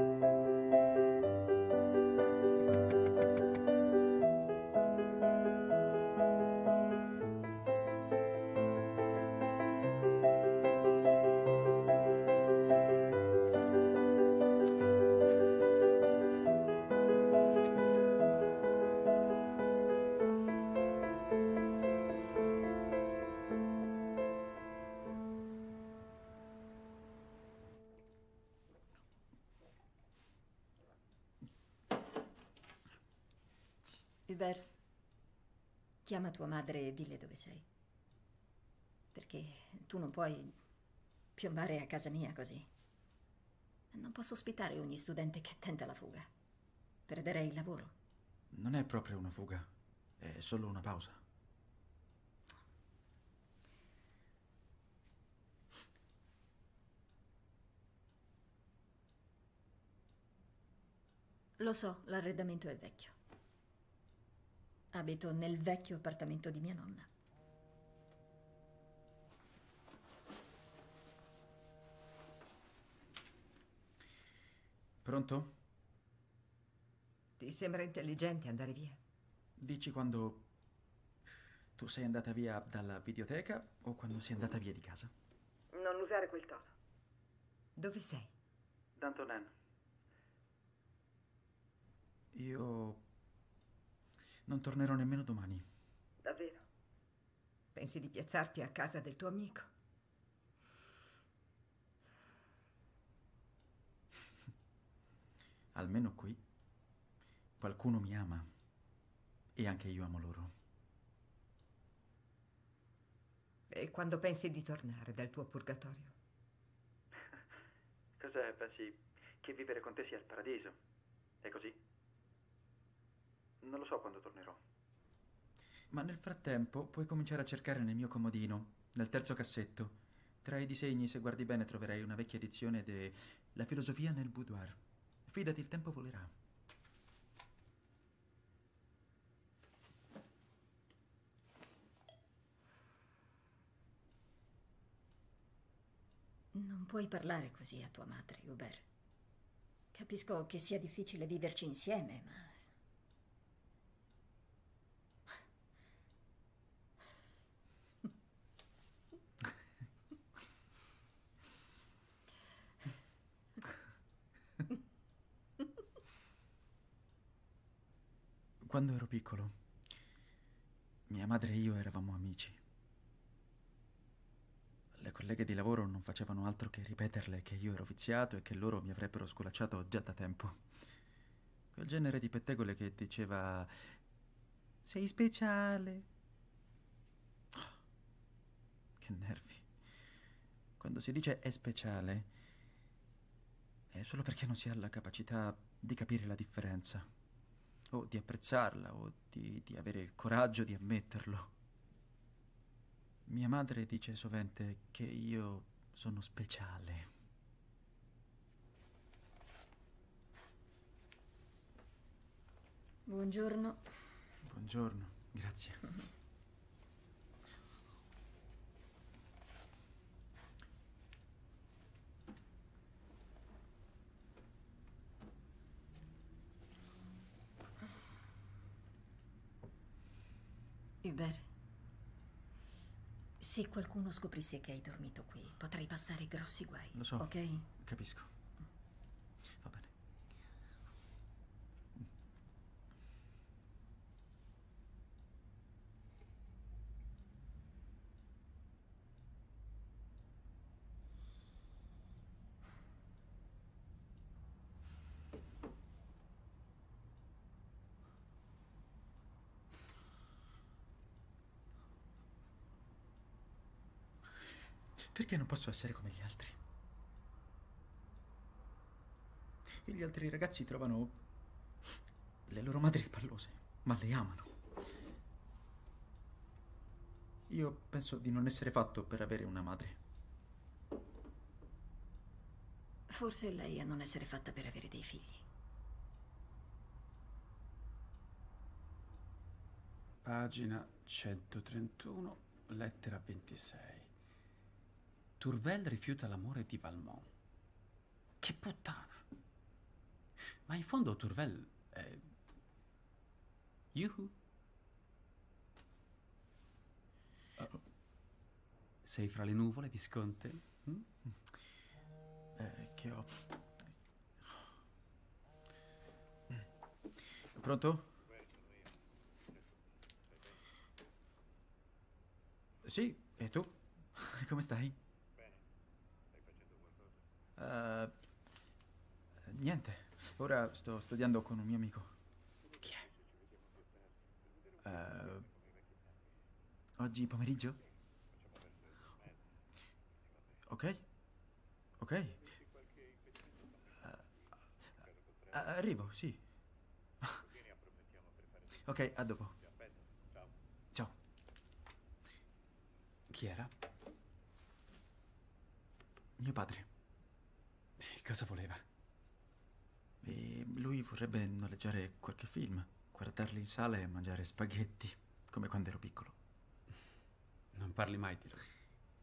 Hubert, chiama tua madre e dille dove sei. Perché tu non puoi piombare a casa mia così. Non posso ospitare ogni studente che tenta la fuga. Perderei il lavoro. Non è proprio una fuga, è solo una pausa. Lo so, l'arredamento è vecchio. Abito nel vecchio appartamento di mia nonna. Pronto? Ti sembra intelligente andare via? Dici quando tu sei andata via dalla videoteca o quando sei andata via di casa? Non usare quel tono. Dove sei? Dantonen. Io non tornerò nemmeno domani. Davvero? Pensi di piazzarti a casa del tuo amico? Almeno qui qualcuno mi ama e anche io amo loro. E quando pensi di tornare dal tuo purgatorio? Cos'è? Pensi che vivere con te sia il paradiso? È così? Non lo so quando tornerò. Ma nel frattempo puoi cominciare a cercare nel mio comodino, nel terzo cassetto. Tra i disegni, se guardi bene, troverai una vecchia edizione de La filosofia nel boudoir. Fidati, il tempo volerà. Non puoi parlare così a tua madre, Hubert. Capisco che sia difficile viverci insieme, ma... Quando ero piccolo, mia madre e io eravamo amici. Le colleghe di lavoro non facevano altro che ripeterle che io ero viziato e che loro mi avrebbero sculacciato già da tempo. Quel genere di pettegole che diceva sei speciale. Oh, che nervi. Quando si dice è speciale è solo perché non si ha la capacità di capire la differenza, o di apprezzarla, o di, di avere il coraggio di ammetterlo. Mia madre dice sovente che io sono speciale. Buongiorno. Buongiorno, grazie. Hubert, se qualcuno scoprisse che hai dormito qui, potrei passare grossi guai. Lo so, ok? Capisco. Va bene. Perché non posso essere come gli altri? E gli altri ragazzi trovano le loro madri pallose, ma le amano. Io penso di non essere fatto per avere una madre. Forse è lei a non essere fatta per avere dei figli. Pagina centotrentuno, lettera ventisei. Tourvel rifiuta l'amore di Valmont. Che puttana! Ma in fondo Tourvel è... Yuhu! Oh. Sei fra le nuvole, Visconte? Mm? Eh, che ho... Pronto? Sì, e tu? Come stai? Uh, niente, ora sto studiando con un mio amico. Chi è? Uh, oggi pomeriggio? Ok, ok. Uh, arrivo, sì. Ok, a dopo. Ciao. Chi era? Mio padre. Cosa voleva? E lui vorrebbe noleggiare qualche film, guardarli in sala e mangiare spaghetti, come quando ero piccolo. Non parli mai di lui.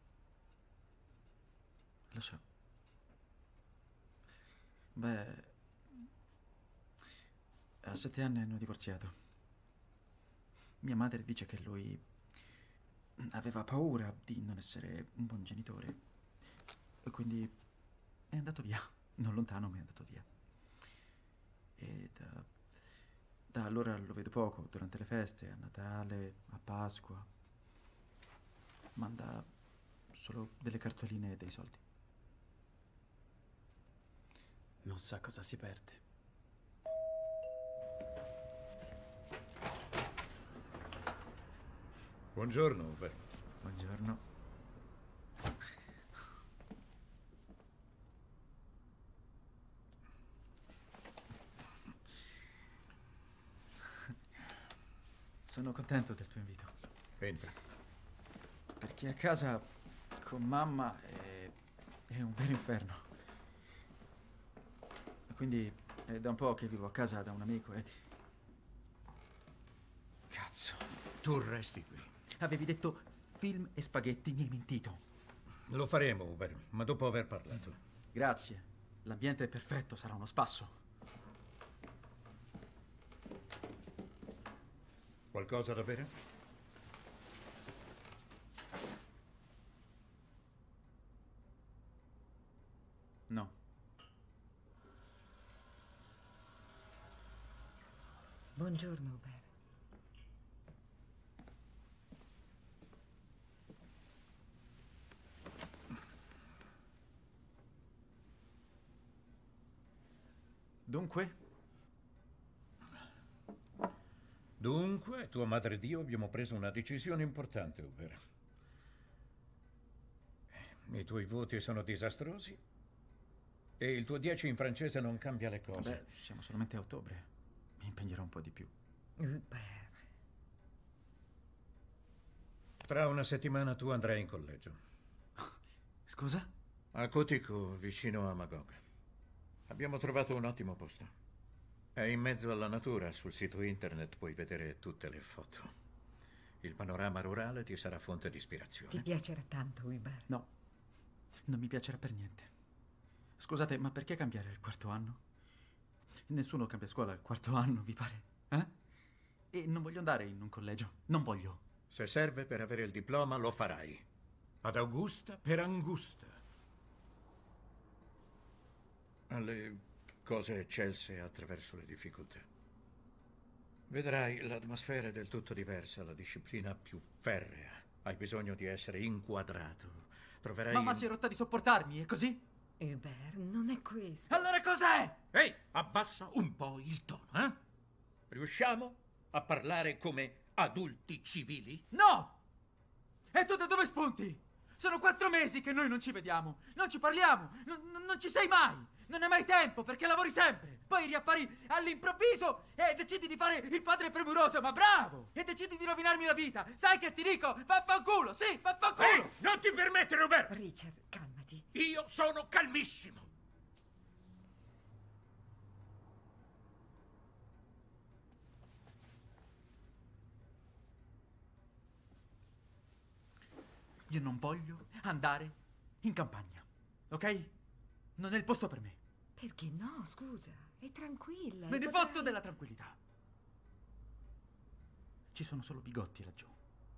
Lo so. Beh, a sette anni hanno divorziato. Mia madre dice che lui aveva paura di non essere un buon genitore e quindi è andato via. Non lontano, ma è andato via. E da, da allora lo vedo poco, durante le feste, a Natale, a Pasqua. Manda solo delle cartoline e dei soldi. Non sa cosa si perde. Buongiorno, Uber. Buongiorno. Sono contento del tuo invito. Entra. Perché a casa con mamma è, è un vero inferno. E quindi è da un po' che vivo a casa da un amico e... Cazzo. Tu resti qui. Avevi detto film e spaghetti, mi hai mentito. Lo faremo, Uber, ma dopo aver parlato. Grazie. L'ambiente è perfetto, sarà uno spasso. Qualcosa da bere? No. Buongiorno, Uber. Dunque? Dunque, tua madre ed io abbiamo preso una decisione importante, Uber. I tuoi voti sono disastrosi e il tuo dieci in francese non cambia le cose. Beh, siamo solamente a ottobre. Mi impegnerò un po' di più. Uber. Tra una settimana tu andrai in collegio. Scusa? A Kotico, vicino a Magog. Abbiamo trovato un ottimo posto. È in mezzo alla natura, sul sito internet puoi vedere tutte le foto. Il panorama rurale ti sarà fonte di ispirazione. Ti piacerà tanto, Uber? No, non mi piacerà per niente. Scusate, ma perché cambiare il quarto anno? Nessuno cambia scuola al quarto anno, vi pare? Eh? E non voglio andare in un collegio, non voglio. Se serve per avere il diploma, lo farai. Ad Augusta per Angusta. Alle cose eccelse attraverso le difficoltà. Vedrai, l'atmosfera è del tutto diversa, la disciplina più ferrea. Hai bisogno di essere inquadrato. Troverai... Mamma si è rotta di sopportarmi, è così? Uber, non è questo. Allora cos'è? Ehi, abbassa un po' il tono, eh? Riusciamo a parlare come adulti civili? No! E tu da dove spunti? Sono quattro mesi che noi non ci vediamo, non ci parliamo, non, non- non ci sei mai. Non hai mai tempo perché lavori sempre. Poi riappari all'improvviso e decidi di fare il padre premuroso, ma bravo! E decidi di rovinarmi la vita. Sai che ti dico? Vaffanculo, sì, vaffanculo! Ehi, non ti permettere, Robert! Richard, calmati. Io sono calmissimo. Io non voglio andare in campagna, ok? Non è il posto per me. Perché no, scusa? È tranquilla. Me ne potrai- fotto della tranquillità. Ci sono solo bigotti laggiù.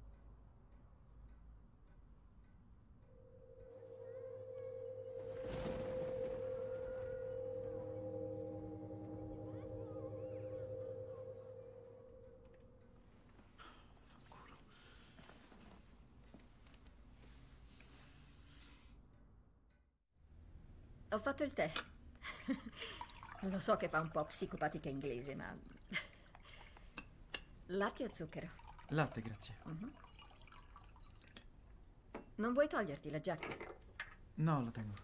Ho fatto il tè. Lo so che fa un po' psicopatica inglese, ma... Latte o zucchero? Latte, grazie. Mhm. Non vuoi toglierti la giacca? No, la tengo.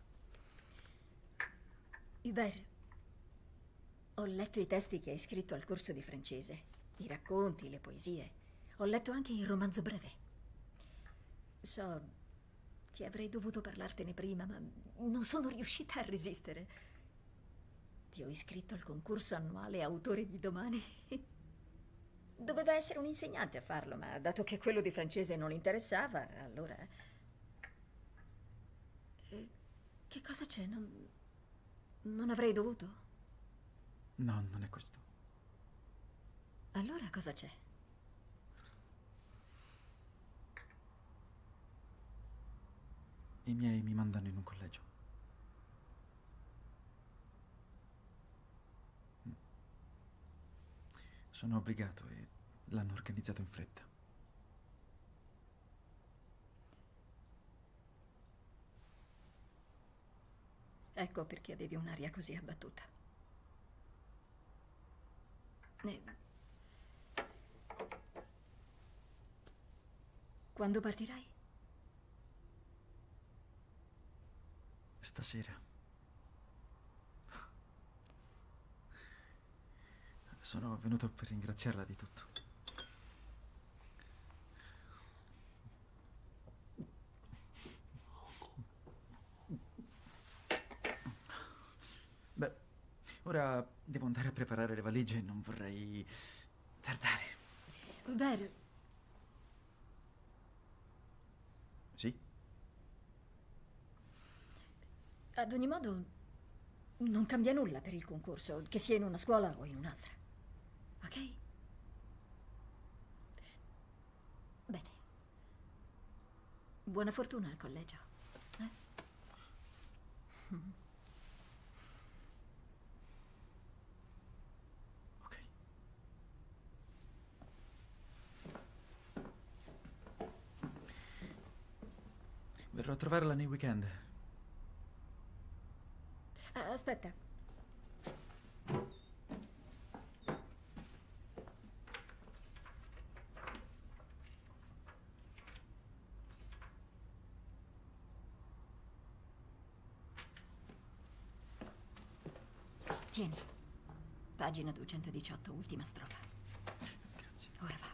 Hubert, ho letto i testi che hai scritto al corso di francese, i racconti, le poesie. Ho letto anche il romanzo breve. So che avrei dovuto parlartene prima, ma non sono riuscita a resistere. Ti ho iscritto al concorso annuale Autore di domani. Doveva essere un insegnante a farlo, ma dato che quello di francese non interessava, allora... Eh, che cosa c'è? Non... non avrei dovuto? No, non è questo. Allora cosa c'è? I miei mi mandano in un collegio. Sono obbligato e l'hanno organizzato in fretta. Ecco perché avevi un'aria così abbattuta. E... Quando partirai? Stasera. Sono venuto per ringraziarla di tutto. Beh, ora devo andare a preparare le valigie e non vorrei tardare. Hubert. Sì? Ad ogni modo, non cambia nulla per il concorso, che sia in una scuola o in un'altra. Ok? Bene. Buona fortuna al collegio. Eh? Ok. Verrò a trovarla nei weekend. Ah, aspetta. Tieni. Pagina duecentodiciotto, ultima strofa. Grazie. Ora va.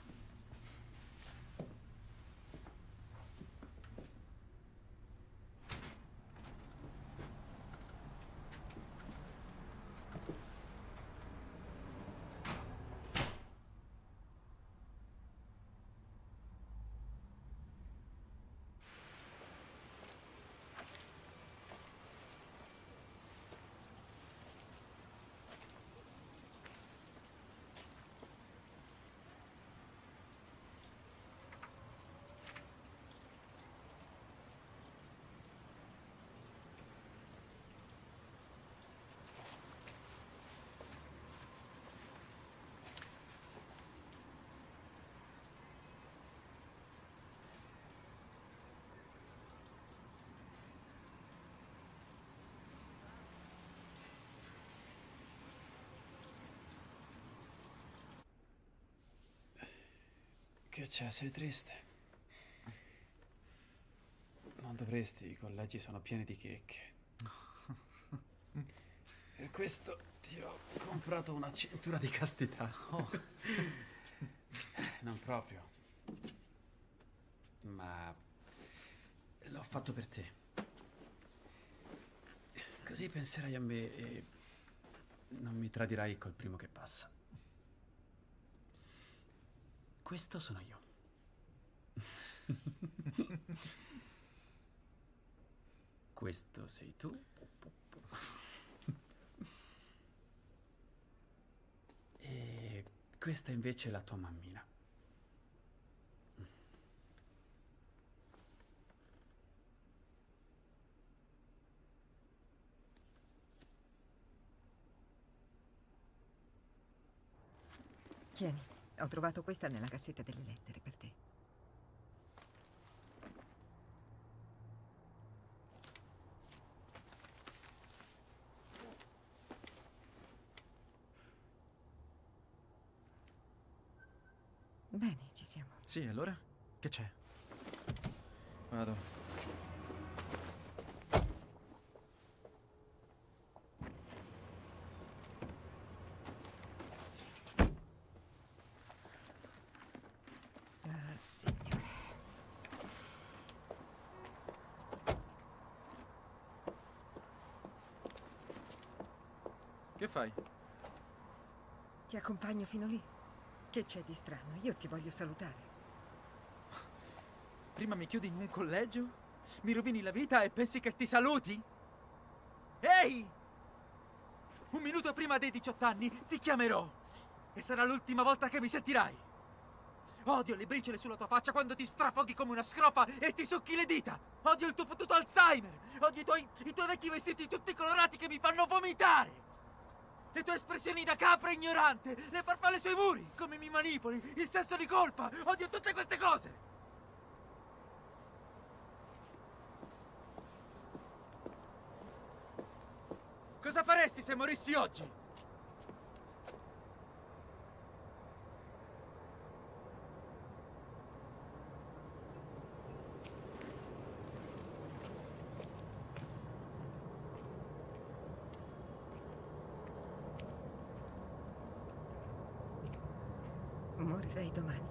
Che c'è? Sei triste? Non dovresti, i collegi sono pieni di checche. Per questo ti ho comprato una cintura di castità. Oh. Non proprio. Ma l'ho fatto per te. Così penserai a me e non mi tradirai col primo che passa. Questo sono io. Questo sei tu. E questa invece è la tua mammina. Tieni, ho trovato questa nella cassetta delle lettere per te. Bene, ci siamo. Sì, allora? Che c'è? Vado. Ah, signore. Che fai? Ti accompagno fino lì. Che c'è di strano? Io ti voglio salutare. Prima mi chiudi in un collegio, mi rovini la vita e pensi che ti saluti? Ehi! Un minuto prima dei diciotto anni ti chiamerò e sarà l'ultima volta che mi sentirai. Odio le briciole sulla tua faccia quando ti strafoghi come una scrofa e ti succhi le dita. Odio il tuo fottuto Alzheimer. Odio i tuoi, i tuoi vecchi vestiti tutti colorati che mi fanno vomitare. Le tue espressioni da capra ignorante, le farfalle sui muri, come mi manipoli, il senso di colpa. Odio tutte queste cose. Cosa faresti se morissi oggi? Morirei domani.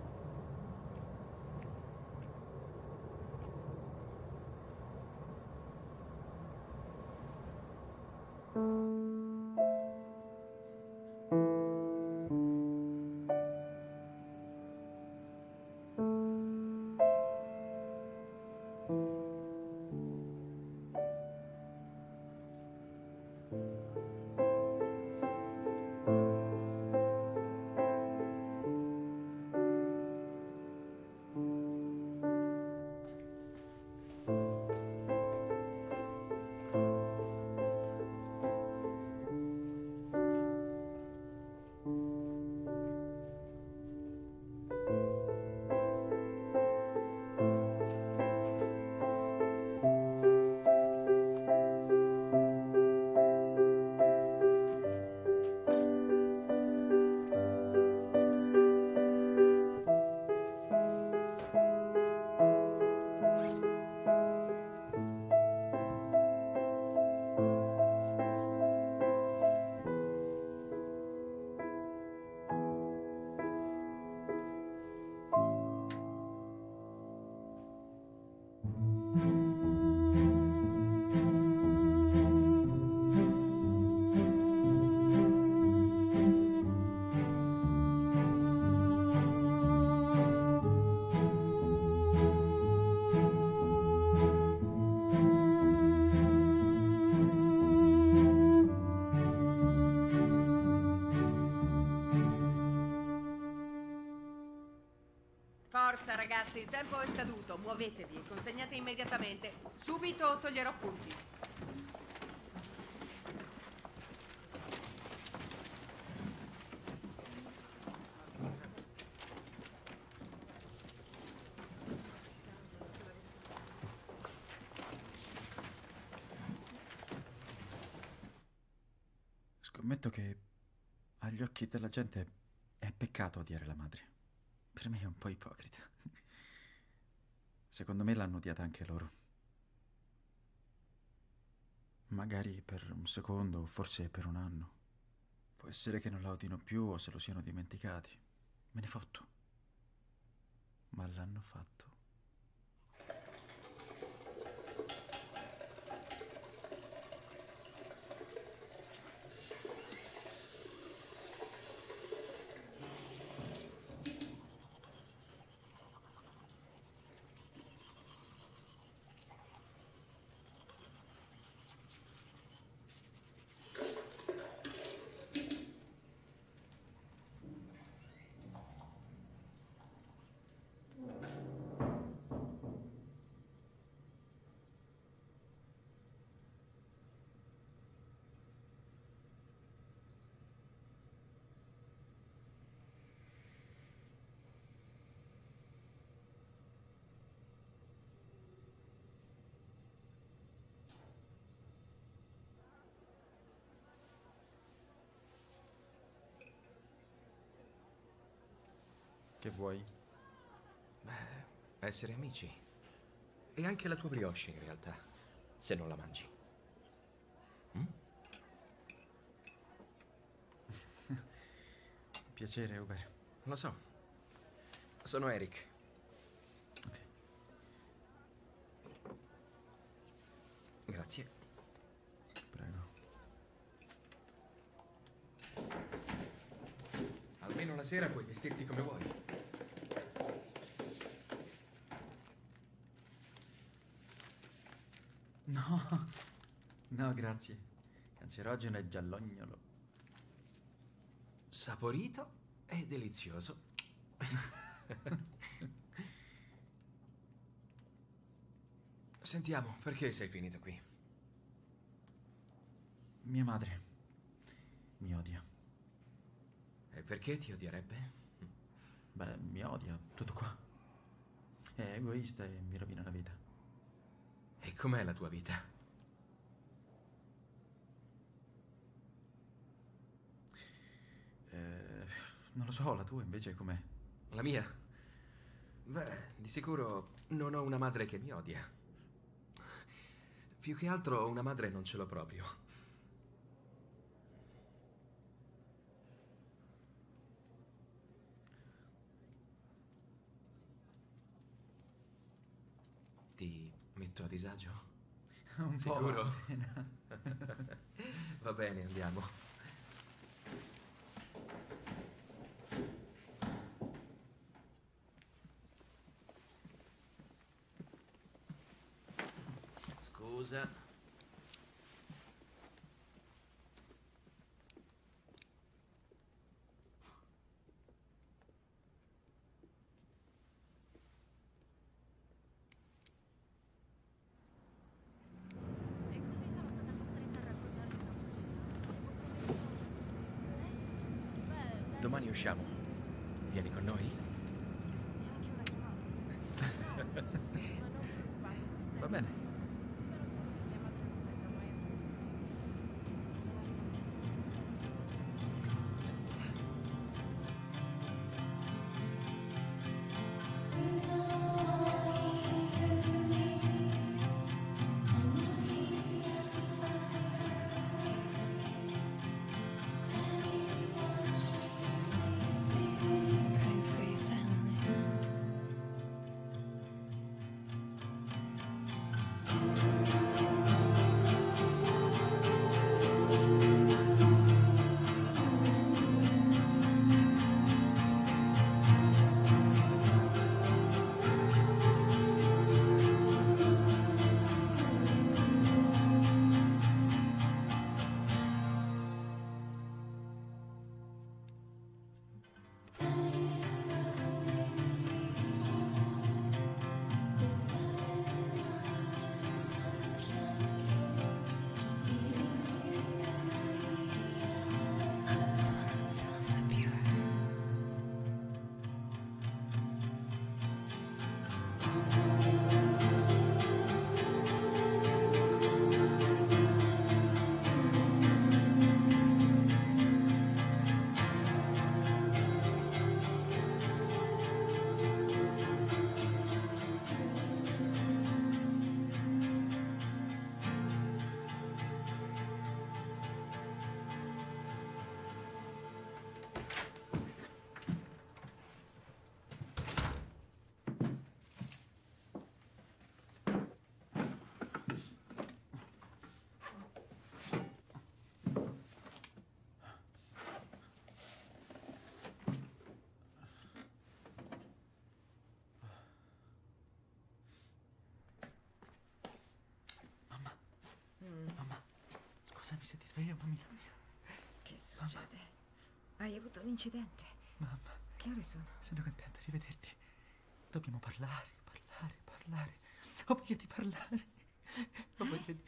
Forza ragazzi, il tempo è scaduto, muovetevi e consegnate immediatamente. Subito toglierò punti. Scommetto che agli occhi della gente è peccato odiare la madre. Per me è un po' ipocrita. Secondo me l'hanno odiata anche loro. Magari per un secondo, o forse per un anno. Può essere che non la odino più o se lo siano dimenticati. Me ne fotto. Ma l'hanno fatto. Che vuoi? Beh, essere amici. E anche la tua brioche, in realtà, se non la mangi. Mm? Piacere, Uber. Lo so. Sono Eric. Ok. Grazie. Prego. la sera puoi vestirti come vuoi. No, no, grazie. Cancerogeno e giallognolo. Saporito e delizioso. Sentiamo, perché sei finito qui? Mia madre mi odia. E perché ti odierebbe? Beh, mi odia, tutto qua. È egoista e mi rovina la vita. E com'è la tua vita? Eh, non lo so, la tua invece com'è? La mia? Beh, di sicuro non ho una madre che mi odia. Più che altro una madre non ce l'ho proprio. Ti metto a disagio? Un po'. Sicuro? appena. Va bene, andiamo. Scusa. Domani usciamo. Vieni con noi? Va bene. Scusami se ti sveglio, mammina mia. Che succede? Hai avuto un incidente? Mamma. Che ore sono? Sono contenta di vederti. Dobbiamo parlare, parlare, parlare. Ho voglia di parlare. Ho voglia di...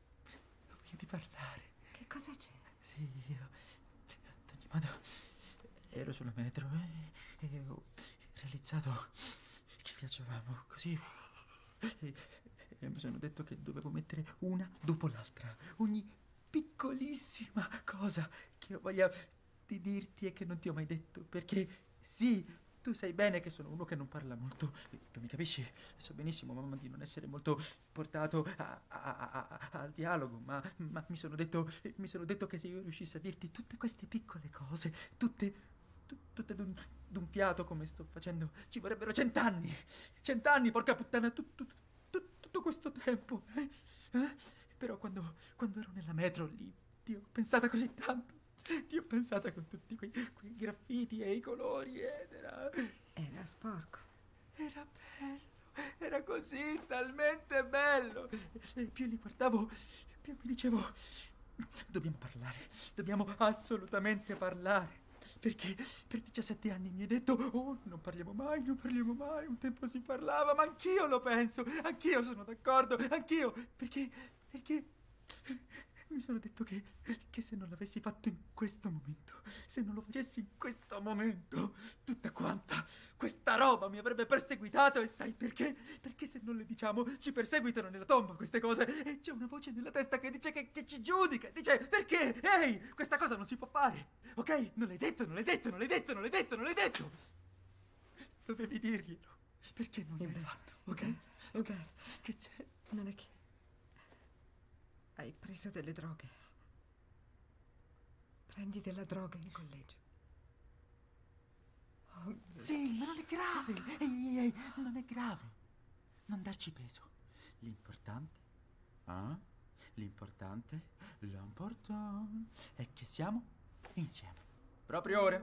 Ho voglia di parlare. Che cosa c'è? Sì, io... Ad ogni modo... Ero sulla metro e, e ho realizzato che viaggiavamo così... E, e mi sono detto che dovevo mettere una dopo l'altra. Ogni piccolissima cosa che ho voglia di dirti e che non ti ho mai detto. Perché sì, tu sai bene che sono uno che non parla molto. Tu mi capisci? So benissimo, mamma, di non essere molto portato a, a, a, a, al dialogo. Ma, ma mi sono detto mi sono detto che se io riuscissi a dirti tutte queste piccole cose, tutte... tutte d'un, d'un fiato come sto facendo, ci vorrebbero cent'anni. Cent'anni, porca puttana, tutto, tutto, tutto questo tempo. Eh? Eh? Però quando, quando ero nella metro lì, Dio, ho pensato così tanto. Ti ho pensato con tutti quei, quei graffiti e i colori ed era... Era sporco. Era bello. Era così, talmente bello. E più li guardavo, più mi dicevo... Dobbiamo parlare. Dobbiamo assolutamente parlare. Perché per diciassette anni mi hai detto: oh, non parliamo mai, non parliamo mai. Un tempo si parlava, ma anch'io lo penso. Anch'io sono d'accordo, anch'io. Perché, perché mi sono detto che, che se non l'avessi fatto in questo momento, se non lo facessi in questo momento, tutta quanta questa roba mi avrebbe perseguitato. E sai perché? Perché se non le diciamo ci perseguitano nella tomba queste cose. E c'è una voce nella testa che dice che, che ci giudica. Dice: perché? Ehi, questa cosa non si può fare. Ok? Non l'hai detto, non l'hai detto, non l'hai detto, non l'hai detto, non l'hai detto. Dovevi dirglielo. Perché non l'hai fatto? Ok? Ok? Che c'è? Non è che hai preso delle droghe. Prendi della droga in collegio. Oh, sì, ma non è grave. Ehi, ehi, non è grave. Non darci peso. L'importante, ah? L'importante, l'importante è che siamo insieme. Proprio ora.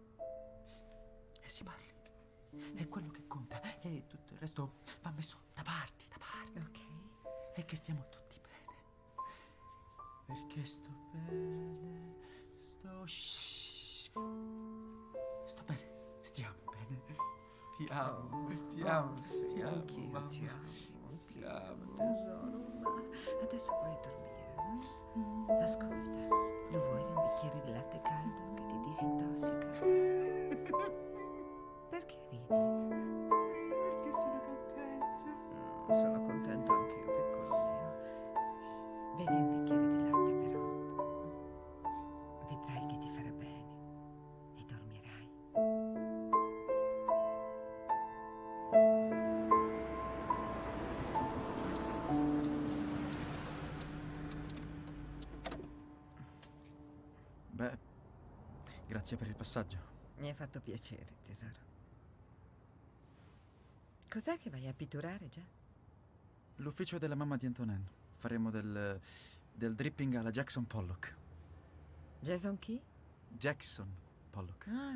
E si parli. È quello che conta. E tutto il resto va messo da parte, da parte. Ok. E che stiamo tutti bene. Perché sto bene. Sto... Shh. Sto bene. Stiamo bene. Ti amo, oh, ti amo, oh, sì, ti amo, anch'io mamma. ti amo, ti amo, tesoro. Ma adesso vai a dormire. Ascolta, lo vuoi un bicchiere di latte caldo che ti disintossica? Perché ridi? Perché sono contenta. Mm, sono contento anch'io, piccolo mio. Bevi un bicchiere di latte, però. Vedrai che ti farà bene e dormirai. Beh, grazie per il passaggio. Mi ha fatto piacere, tesoro. Cos'è che vai a pitturare già? L'ufficio della mamma di Antonin. Faremo del, del dripping alla Jackson Pollock. Jason chi? Jackson Pollock. Ah.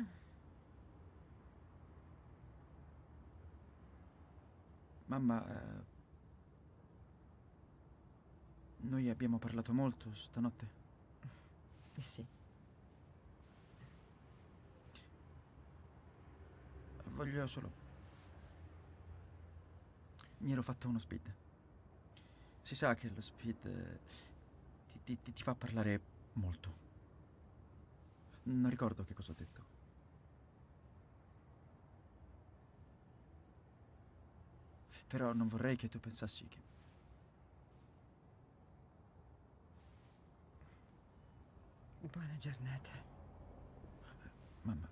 Mamma, eh, noi abbiamo parlato molto stanotte. Sì. Voglio solo... Mi ero fatto uno speed. Si sa che lo speed eh, ti, ti, ti fa parlare molto. Non ricordo che cosa ho detto. Però non vorrei che tu pensassi che... Buona giornata. Mamma.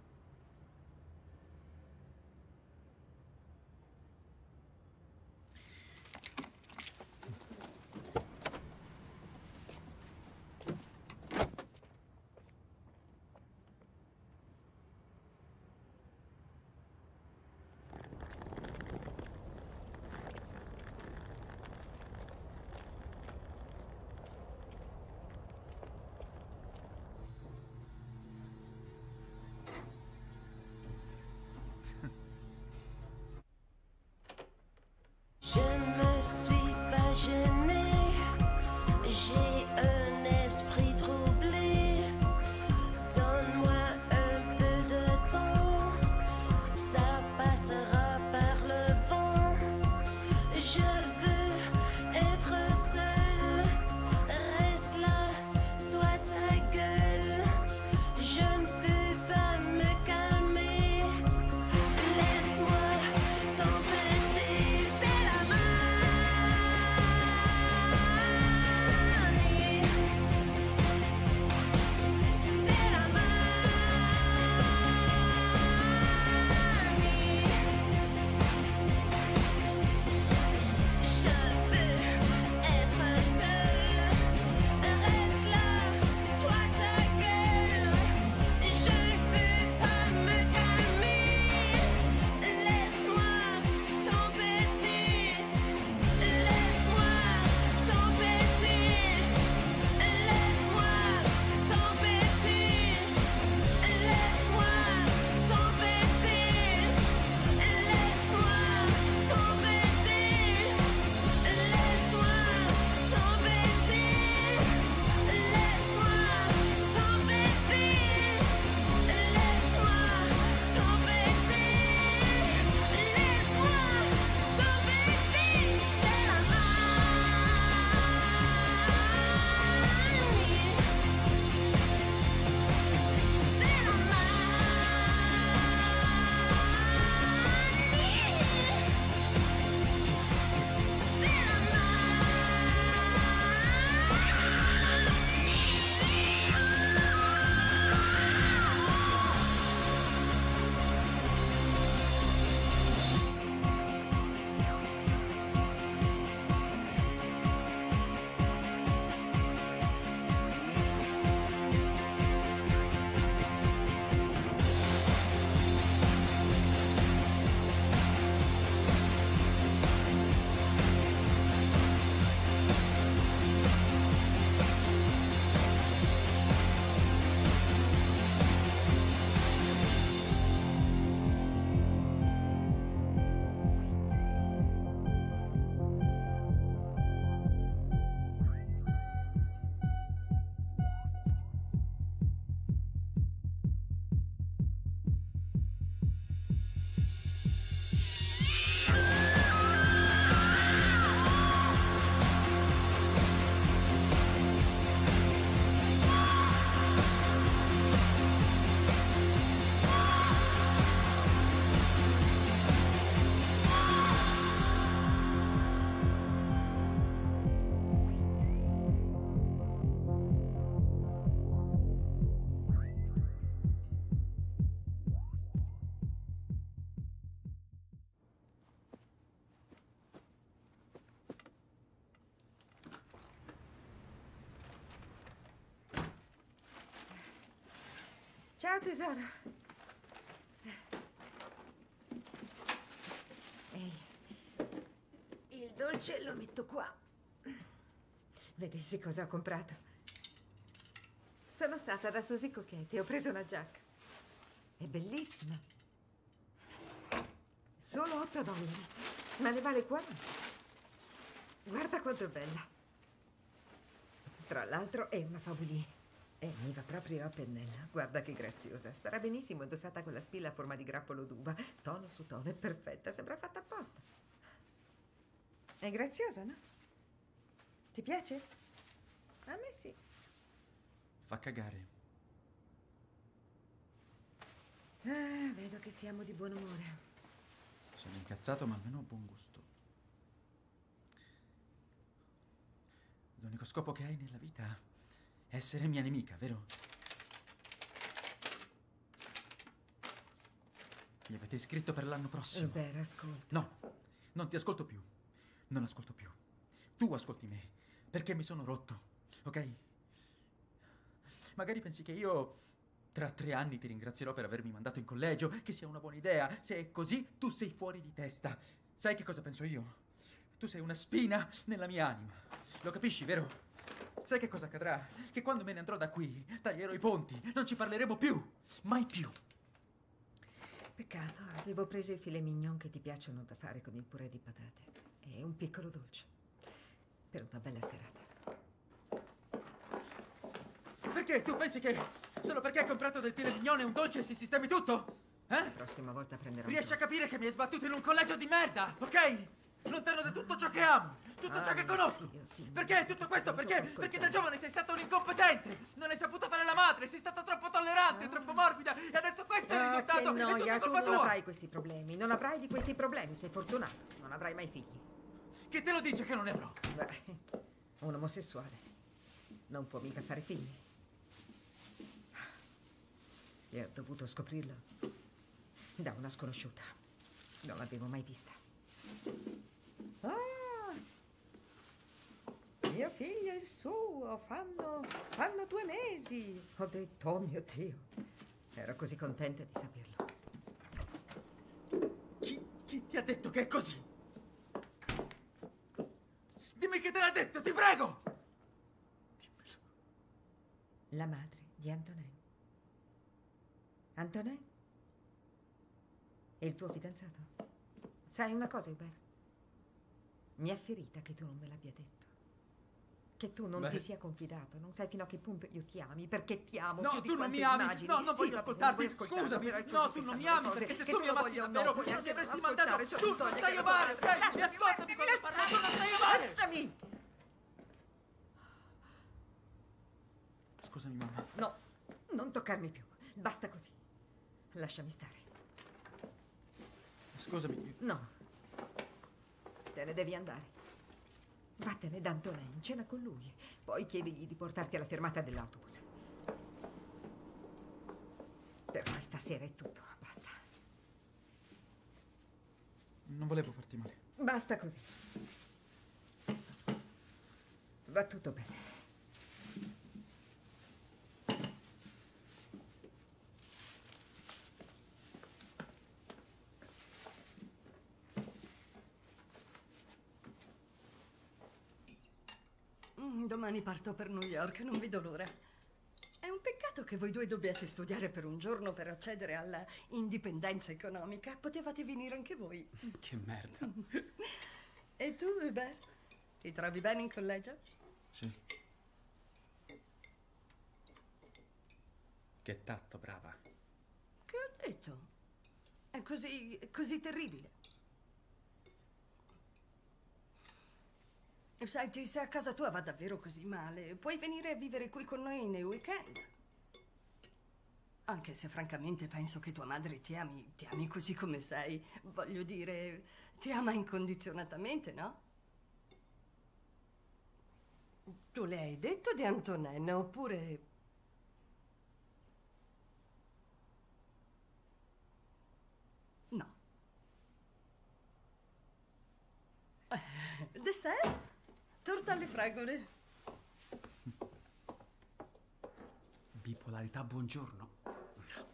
Ciao tesoro. Ehi, il dolce lo metto qua. Vedessi cosa ho comprato. Sono stata da Susie Coquette e ho preso una giacca. È bellissima. Solo otto dollari, ma ne vale quaranta. Guarda quanto è bella. Tra l'altro è una Fabulier. E mi va proprio a pennella. Guarda che graziosa. Starà benissimo indossata con la spilla a forma di grappolo d'uva. Tono su tono, è perfetta. Sembra fatta apposta. È graziosa, no? Ti piace? A me sì. Fa cagare. Ah, vedo che siamo di buon umore. Sono incazzato, ma almeno ho buon gusto. L'unico scopo che hai nella vita è essere mia nemica, vero? Mi avete iscritto per l'anno prossimo. Beh, ascolta. No, non ti ascolto più. Non ascolto più. Tu ascolti me, perché mi sono rotto, ok? Magari pensi che io tra tre anni ti ringrazierò per avermi mandato in collegio, che sia una buona idea. Se è così, tu sei fuori di testa. Sai che cosa penso io? Tu sei una spina nella mia anima. Lo capisci, vero? Sai che cosa accadrà? Che quando me ne andrò da qui, taglierò i ponti, non ci parleremo più, mai più. Peccato, avevo preso i filet mignon che ti piacciono da fare con il purè di patate. E un piccolo dolce. Per una bella serata. Perché? Tu pensi che solo perché hai comprato del filet mignon e un dolce si sistemi tutto? Eh? La prossima volta prenderò un Riesci a toast. capire che mi hai sbattuto in un collegio di merda, ok? Lontano da tutto ciò che amo, tutto ciò Ah, che conosco. Dio, sì, Perché tutto questo? non Perché? tocca Perché da ascoltare. giovane sei stata un incompetente. Non hai saputo fare la madre, sei stata troppo tollerante, troppo morbida. E adesso questo è il Ah, risultato. che È noia, tutta tu colpa non tua. avrai questi problemi. Non avrai di questi problemi, sei fortunato. Non avrai mai figli. Chi te lo dice che non ne avrò? Beh, un omosessuale non può mica fare figli. E ho dovuto scoprirlo da una sconosciuta. Non l'avevo mai vista. Ah! Mio figlio e il suo fanno, fanno due mesi. Ho detto, oh mio Dio. Ero così contenta di saperlo. Chi, chi ti ha detto che è così? Dimmi che te l'ha detto, ti prego! Dimmelo. La madre di Antonin. Antonin? È il tuo fidanzato? Sai una cosa, Hubert? Mi ha ferita che tu non me l'abbia detto. Che tu non Beh. ti sia confidato. Non sai fino a che punto io ti ami, perché ti amo. No, più di tu non quanto mi ami. immagini. No, non Sì, voglio vabbè, ascoltarti. non vuoi ascoltarmi, Scusami. però è così No, che tu non stanno mi le ami cose, perché se che tu tu mi lo amassi voglio, no, davvero puoi non anche mi avresti non mandato. ascoltare, cioè, Tu non non togli stai che a devo male, fare. ok? Mi ascoltami quando parlo, tu non stai a male. Lasciami! Scusami, mamma. No, non toccarmi più. Basta così. Lasciami stare. Scusami. No. Te ne devi andare. Vattene da Antonin, cena con lui. Poi chiedigli di portarti alla fermata dell'autobus. Per questa sera è tutto. Basta. Non volevo farti male. Basta così. Va tutto bene. Mm, Domani parto per New York, non vedo l'ora. È un peccato che voi due dobbiate studiare per un giorno per accedere alla indipendenza economica. Potevate venire anche voi. Che merda. E tu, Hubert? Ti trovi bene in collegio? Sì. Che tatto, brava. Che ho detto? È così, così terribile. Senti, se a casa tua va davvero così male, puoi venire a vivere qui con noi nei weekend. Anche se francamente penso che tua madre ti ami, ti ami così come sei. Voglio dire, ti ama incondizionatamente, no? Tu le hai detto di Antonin, oppure... No. Eh, dessert? Torta alle fragole. Bipolarità, buongiorno.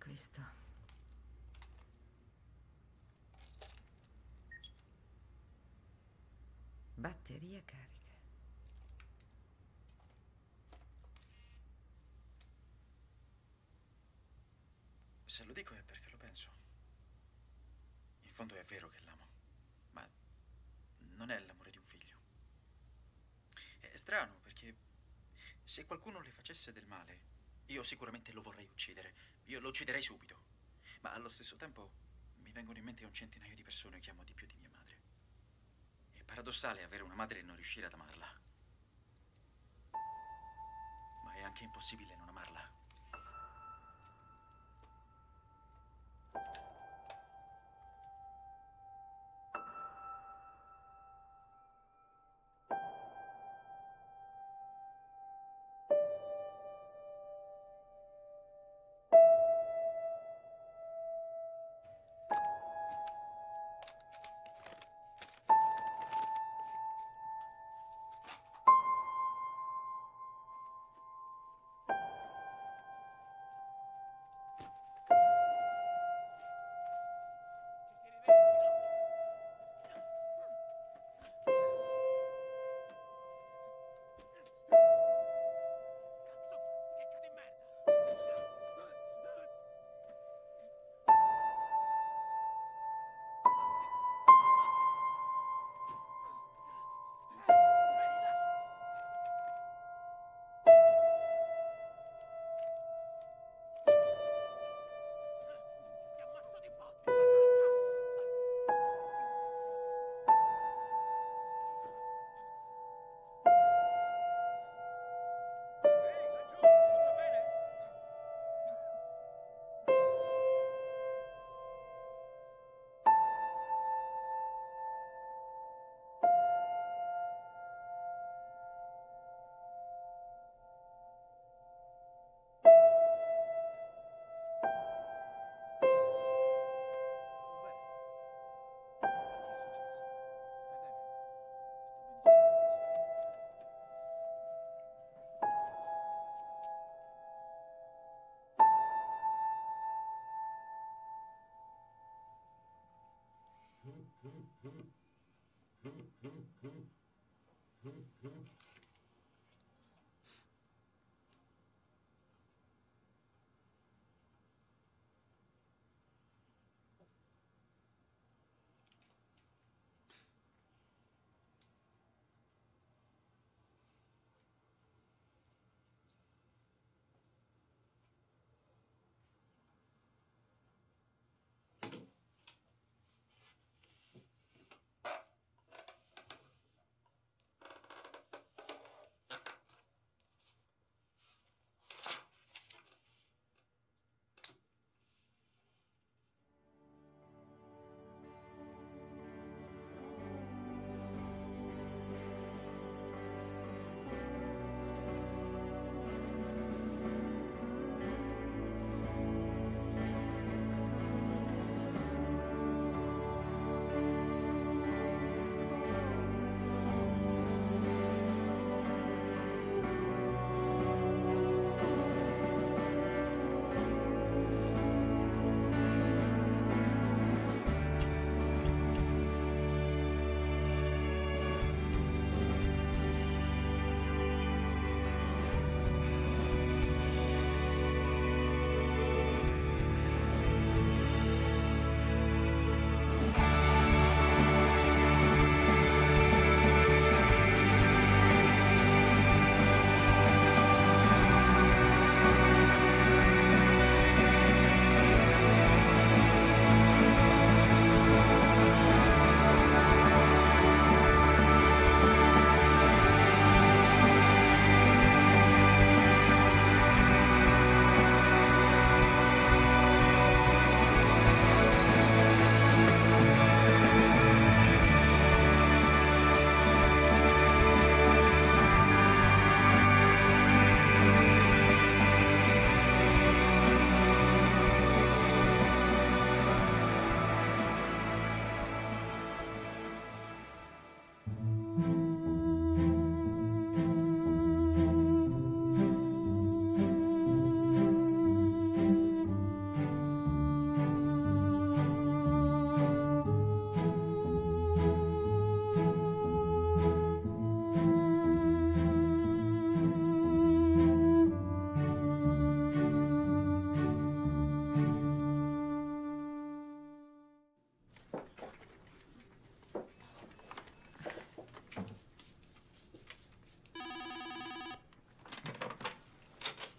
Cristo. Batteria carica. Se lo dico è perché lo penso. In fondo è vero che l'amo, ma non è l'amore di un figlio. È strano perché se qualcuno le facesse del male, io sicuramente lo vorrei uccidere. Io lo ucciderei subito. Ma allo stesso tempo mi vengono in mente un centinaio di persone che amo di più di mia madre. È paradossale avere una madre e non riuscire ad amarla. Ma è anche impossibile non amarla.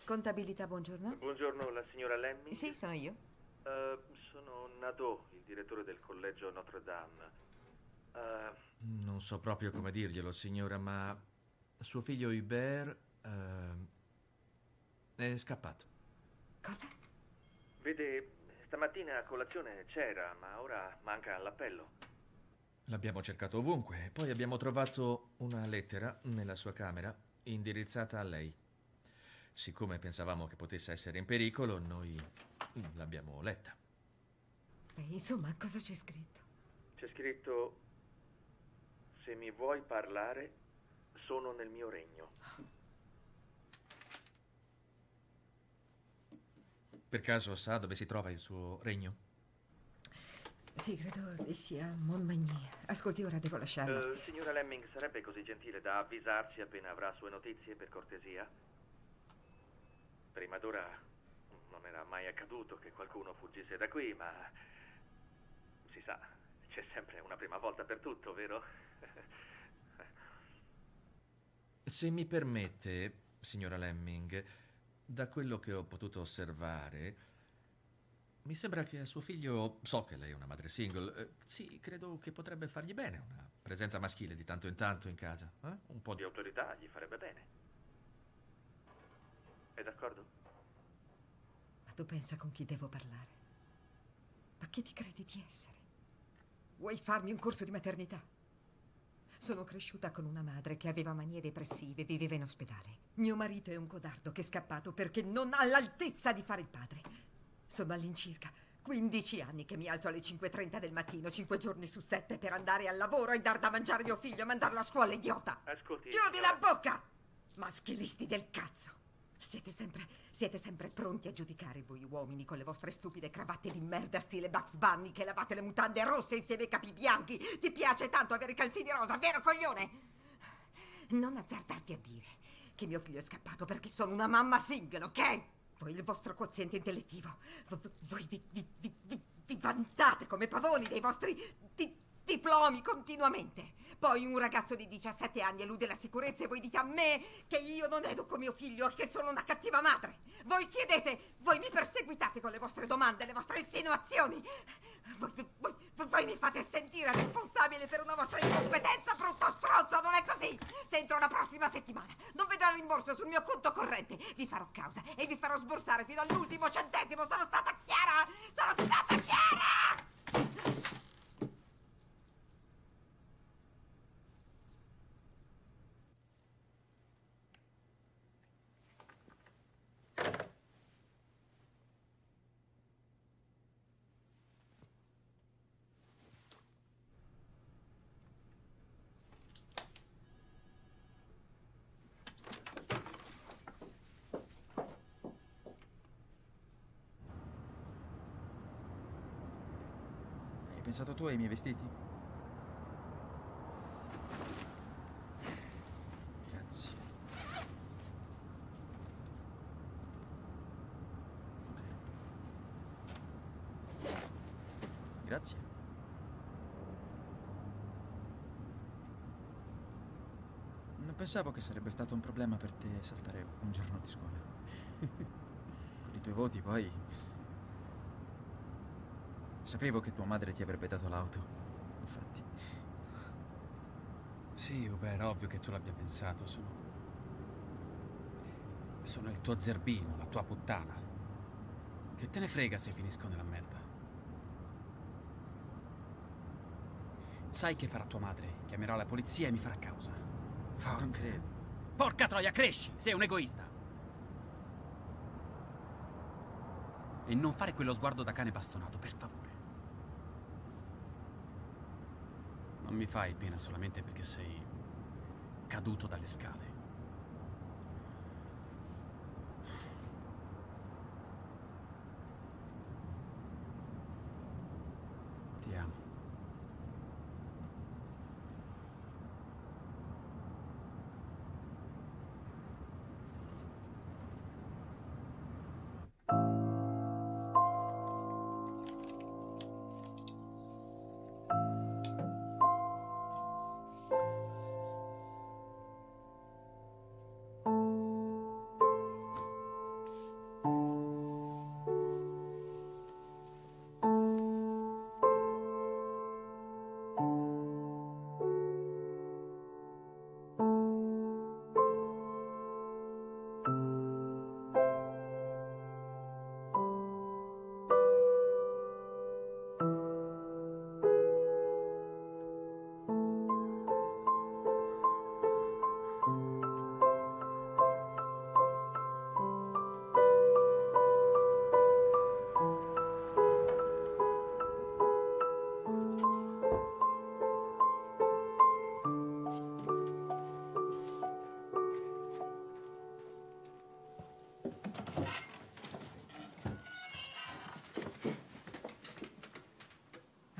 Contabilità, buongiorno. Buongiorno, la signora Lemmy? Sì, sono io. Uh, sono Nadeau, il direttore del collegio Notre Dame. Uh, Non so proprio come dirglielo, signora, ma suo figlio Hubert uh, è scappato. Cosa? Vede, stamattina a colazione c'era, ma ora manca all'appello. L'abbiamo cercato ovunque, poi abbiamo trovato una lettera nella sua camera indirizzata a lei. Siccome pensavamo che potesse essere in pericolo, noi l'abbiamo letta. Beh, insomma, cosa c'è scritto? C'è scritto: se mi vuoi parlare, sono nel mio regno. Per caso sa dove si trova il suo regno? Sì, credo che sia Montmagny. Ascolti, ora devo lasciarla. Uh, signora Lemming, sarebbe così gentile da avvisarci appena avrà sue notizie, per cortesia? Prima d'ora non era mai accaduto che qualcuno fuggisse da qui, ma si sa, c'è sempre una prima volta per tutto, vero? Se mi permette, signora Lemming, da quello che ho potuto osservare, mi sembra che a suo figlio, so che lei è una madre single, eh, sì, credo che potrebbe fargli bene una presenza maschile di tanto in tanto in casa. Eh? Un po' Di autorità gli farebbe bene. È d'accordo? Ma tu pensa con chi devo parlare? Ma chi ti credi di essere? Vuoi farmi un corso di maternità? Sono cresciuta con una madre che aveva manie depressive, viveva in ospedale. Mio marito è un codardo che è scappato perché non ha l'altezza di fare il padre. Sono all'incirca quindici anni che mi alzo alle cinque e trenta del mattino, cinque giorni su sette, per andare al lavoro e dar da mangiare mio figlio e mandarlo a scuola, idiota! Ascolti... Chiudi la bocca! Maschilisti del cazzo! Siete sempre, siete sempre pronti a giudicare voi uomini con le vostre stupide cravatte di merda stile Bugs Bunny che lavate le mutande rosse insieme ai capi bianchi. Ti piace tanto avere i calzini rosa, vero coglione? Non azzardarti a dire che mio figlio è scappato perché sono una mamma single, ok? Voi il vostro quoziente intellettivo, voi vi, vi, vi, vi, vi vantate come pavoni dei vostri di, diplomi continuamente. Poi un ragazzo di diciassette anni elude la sicurezza e voi dite a me che io non educo mio figlio e che sono una cattiva madre. Voi chiedete, voi mi perseguitate con le vostre domande, le vostre insinuazioni. Voi, voi, voi mi fate sentire responsabile per una vostra incompetenza, brutto stronzo, non è così? Se entro la prossima settimana non vedrò il rimborso sul mio conto corrente, vi farò causa e vi farò sborsare fino all'ultimo centesimo. Sono stata chiara? Sono stata chiara! Hai pensato tu ai miei vestiti? Grazie. Ok. Grazie. Non pensavo che sarebbe stato un problema per te saltare un giorno di scuola. Con i tuoi voti, poi... Sapevo che tua madre ti avrebbe dato l'auto, infatti. Sì, Hubert, ovvio che tu l'abbia pensato. Sono... Sono il tuo zerbino, la tua puttana. Che te ne frega se finisco nella merda? Sai che farà tua madre? Chiamerà la polizia e mi farà causa. Forca. Non credo. Porca troia, cresci! Sei un egoista! E non fare quello sguardo da cane bastonato, per favore. Non mi fai pena solamente perché sei caduto dalle scale. Ti amo.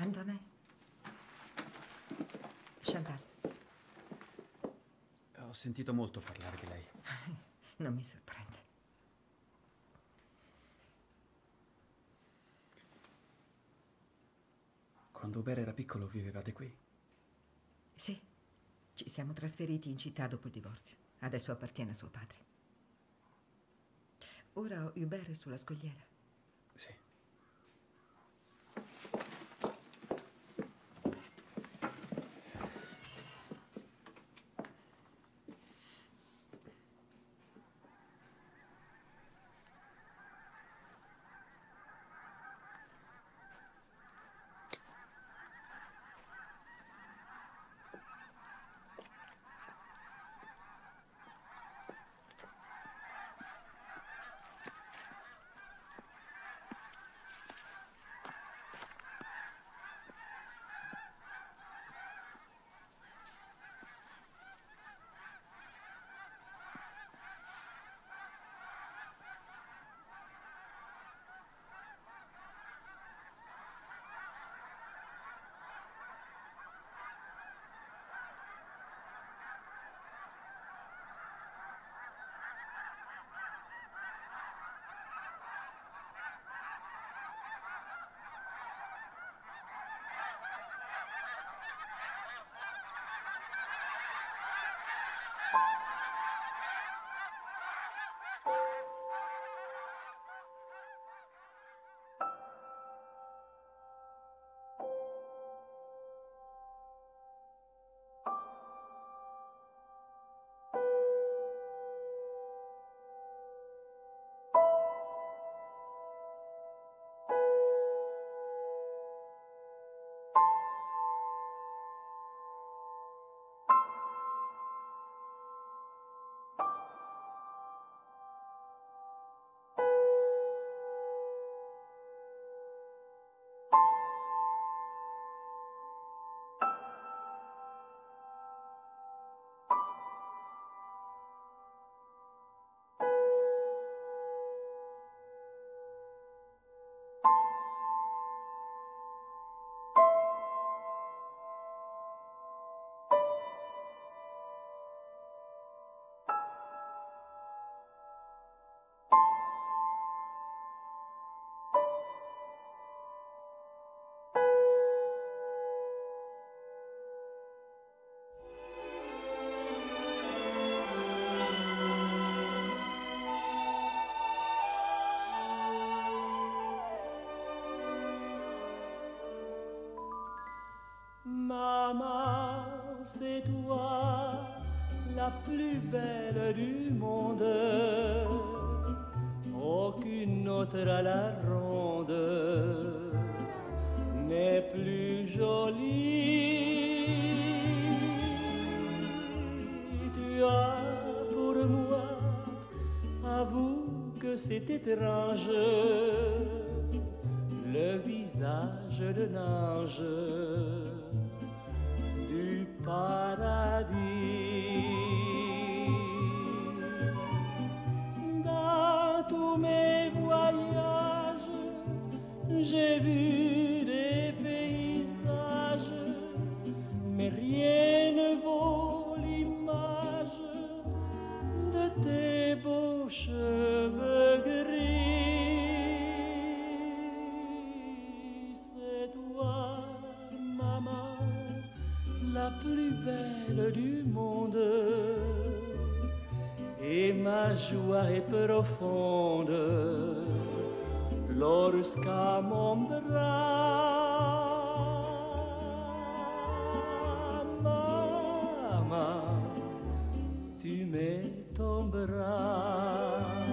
Antonin? Chantal? Ho sentito molto parlare di lei. Non mi sorprende. Quando Hubert era piccolo vivevate qui? Sì, ci siamo trasferiti in città dopo il divorzio. Adesso appartiene a suo padre. Ora Hubert è sulla scogliera. Sì. Maman, c'est toi la plus belle du monde. Aucune autre à la ronde n'est plus jolie. Tu as pour moi, avoue que c'est étrange, le visage d'un ange du paradis. Dans tous mes voyages, j'ai vu des paysages, mais rien ne vaut l'image de tes beaux cheveux gris. C'est toi, maman, la plus belle du monde, et ma joie est profonde lorsqu'à mon bras, maman, tu mets ton bras.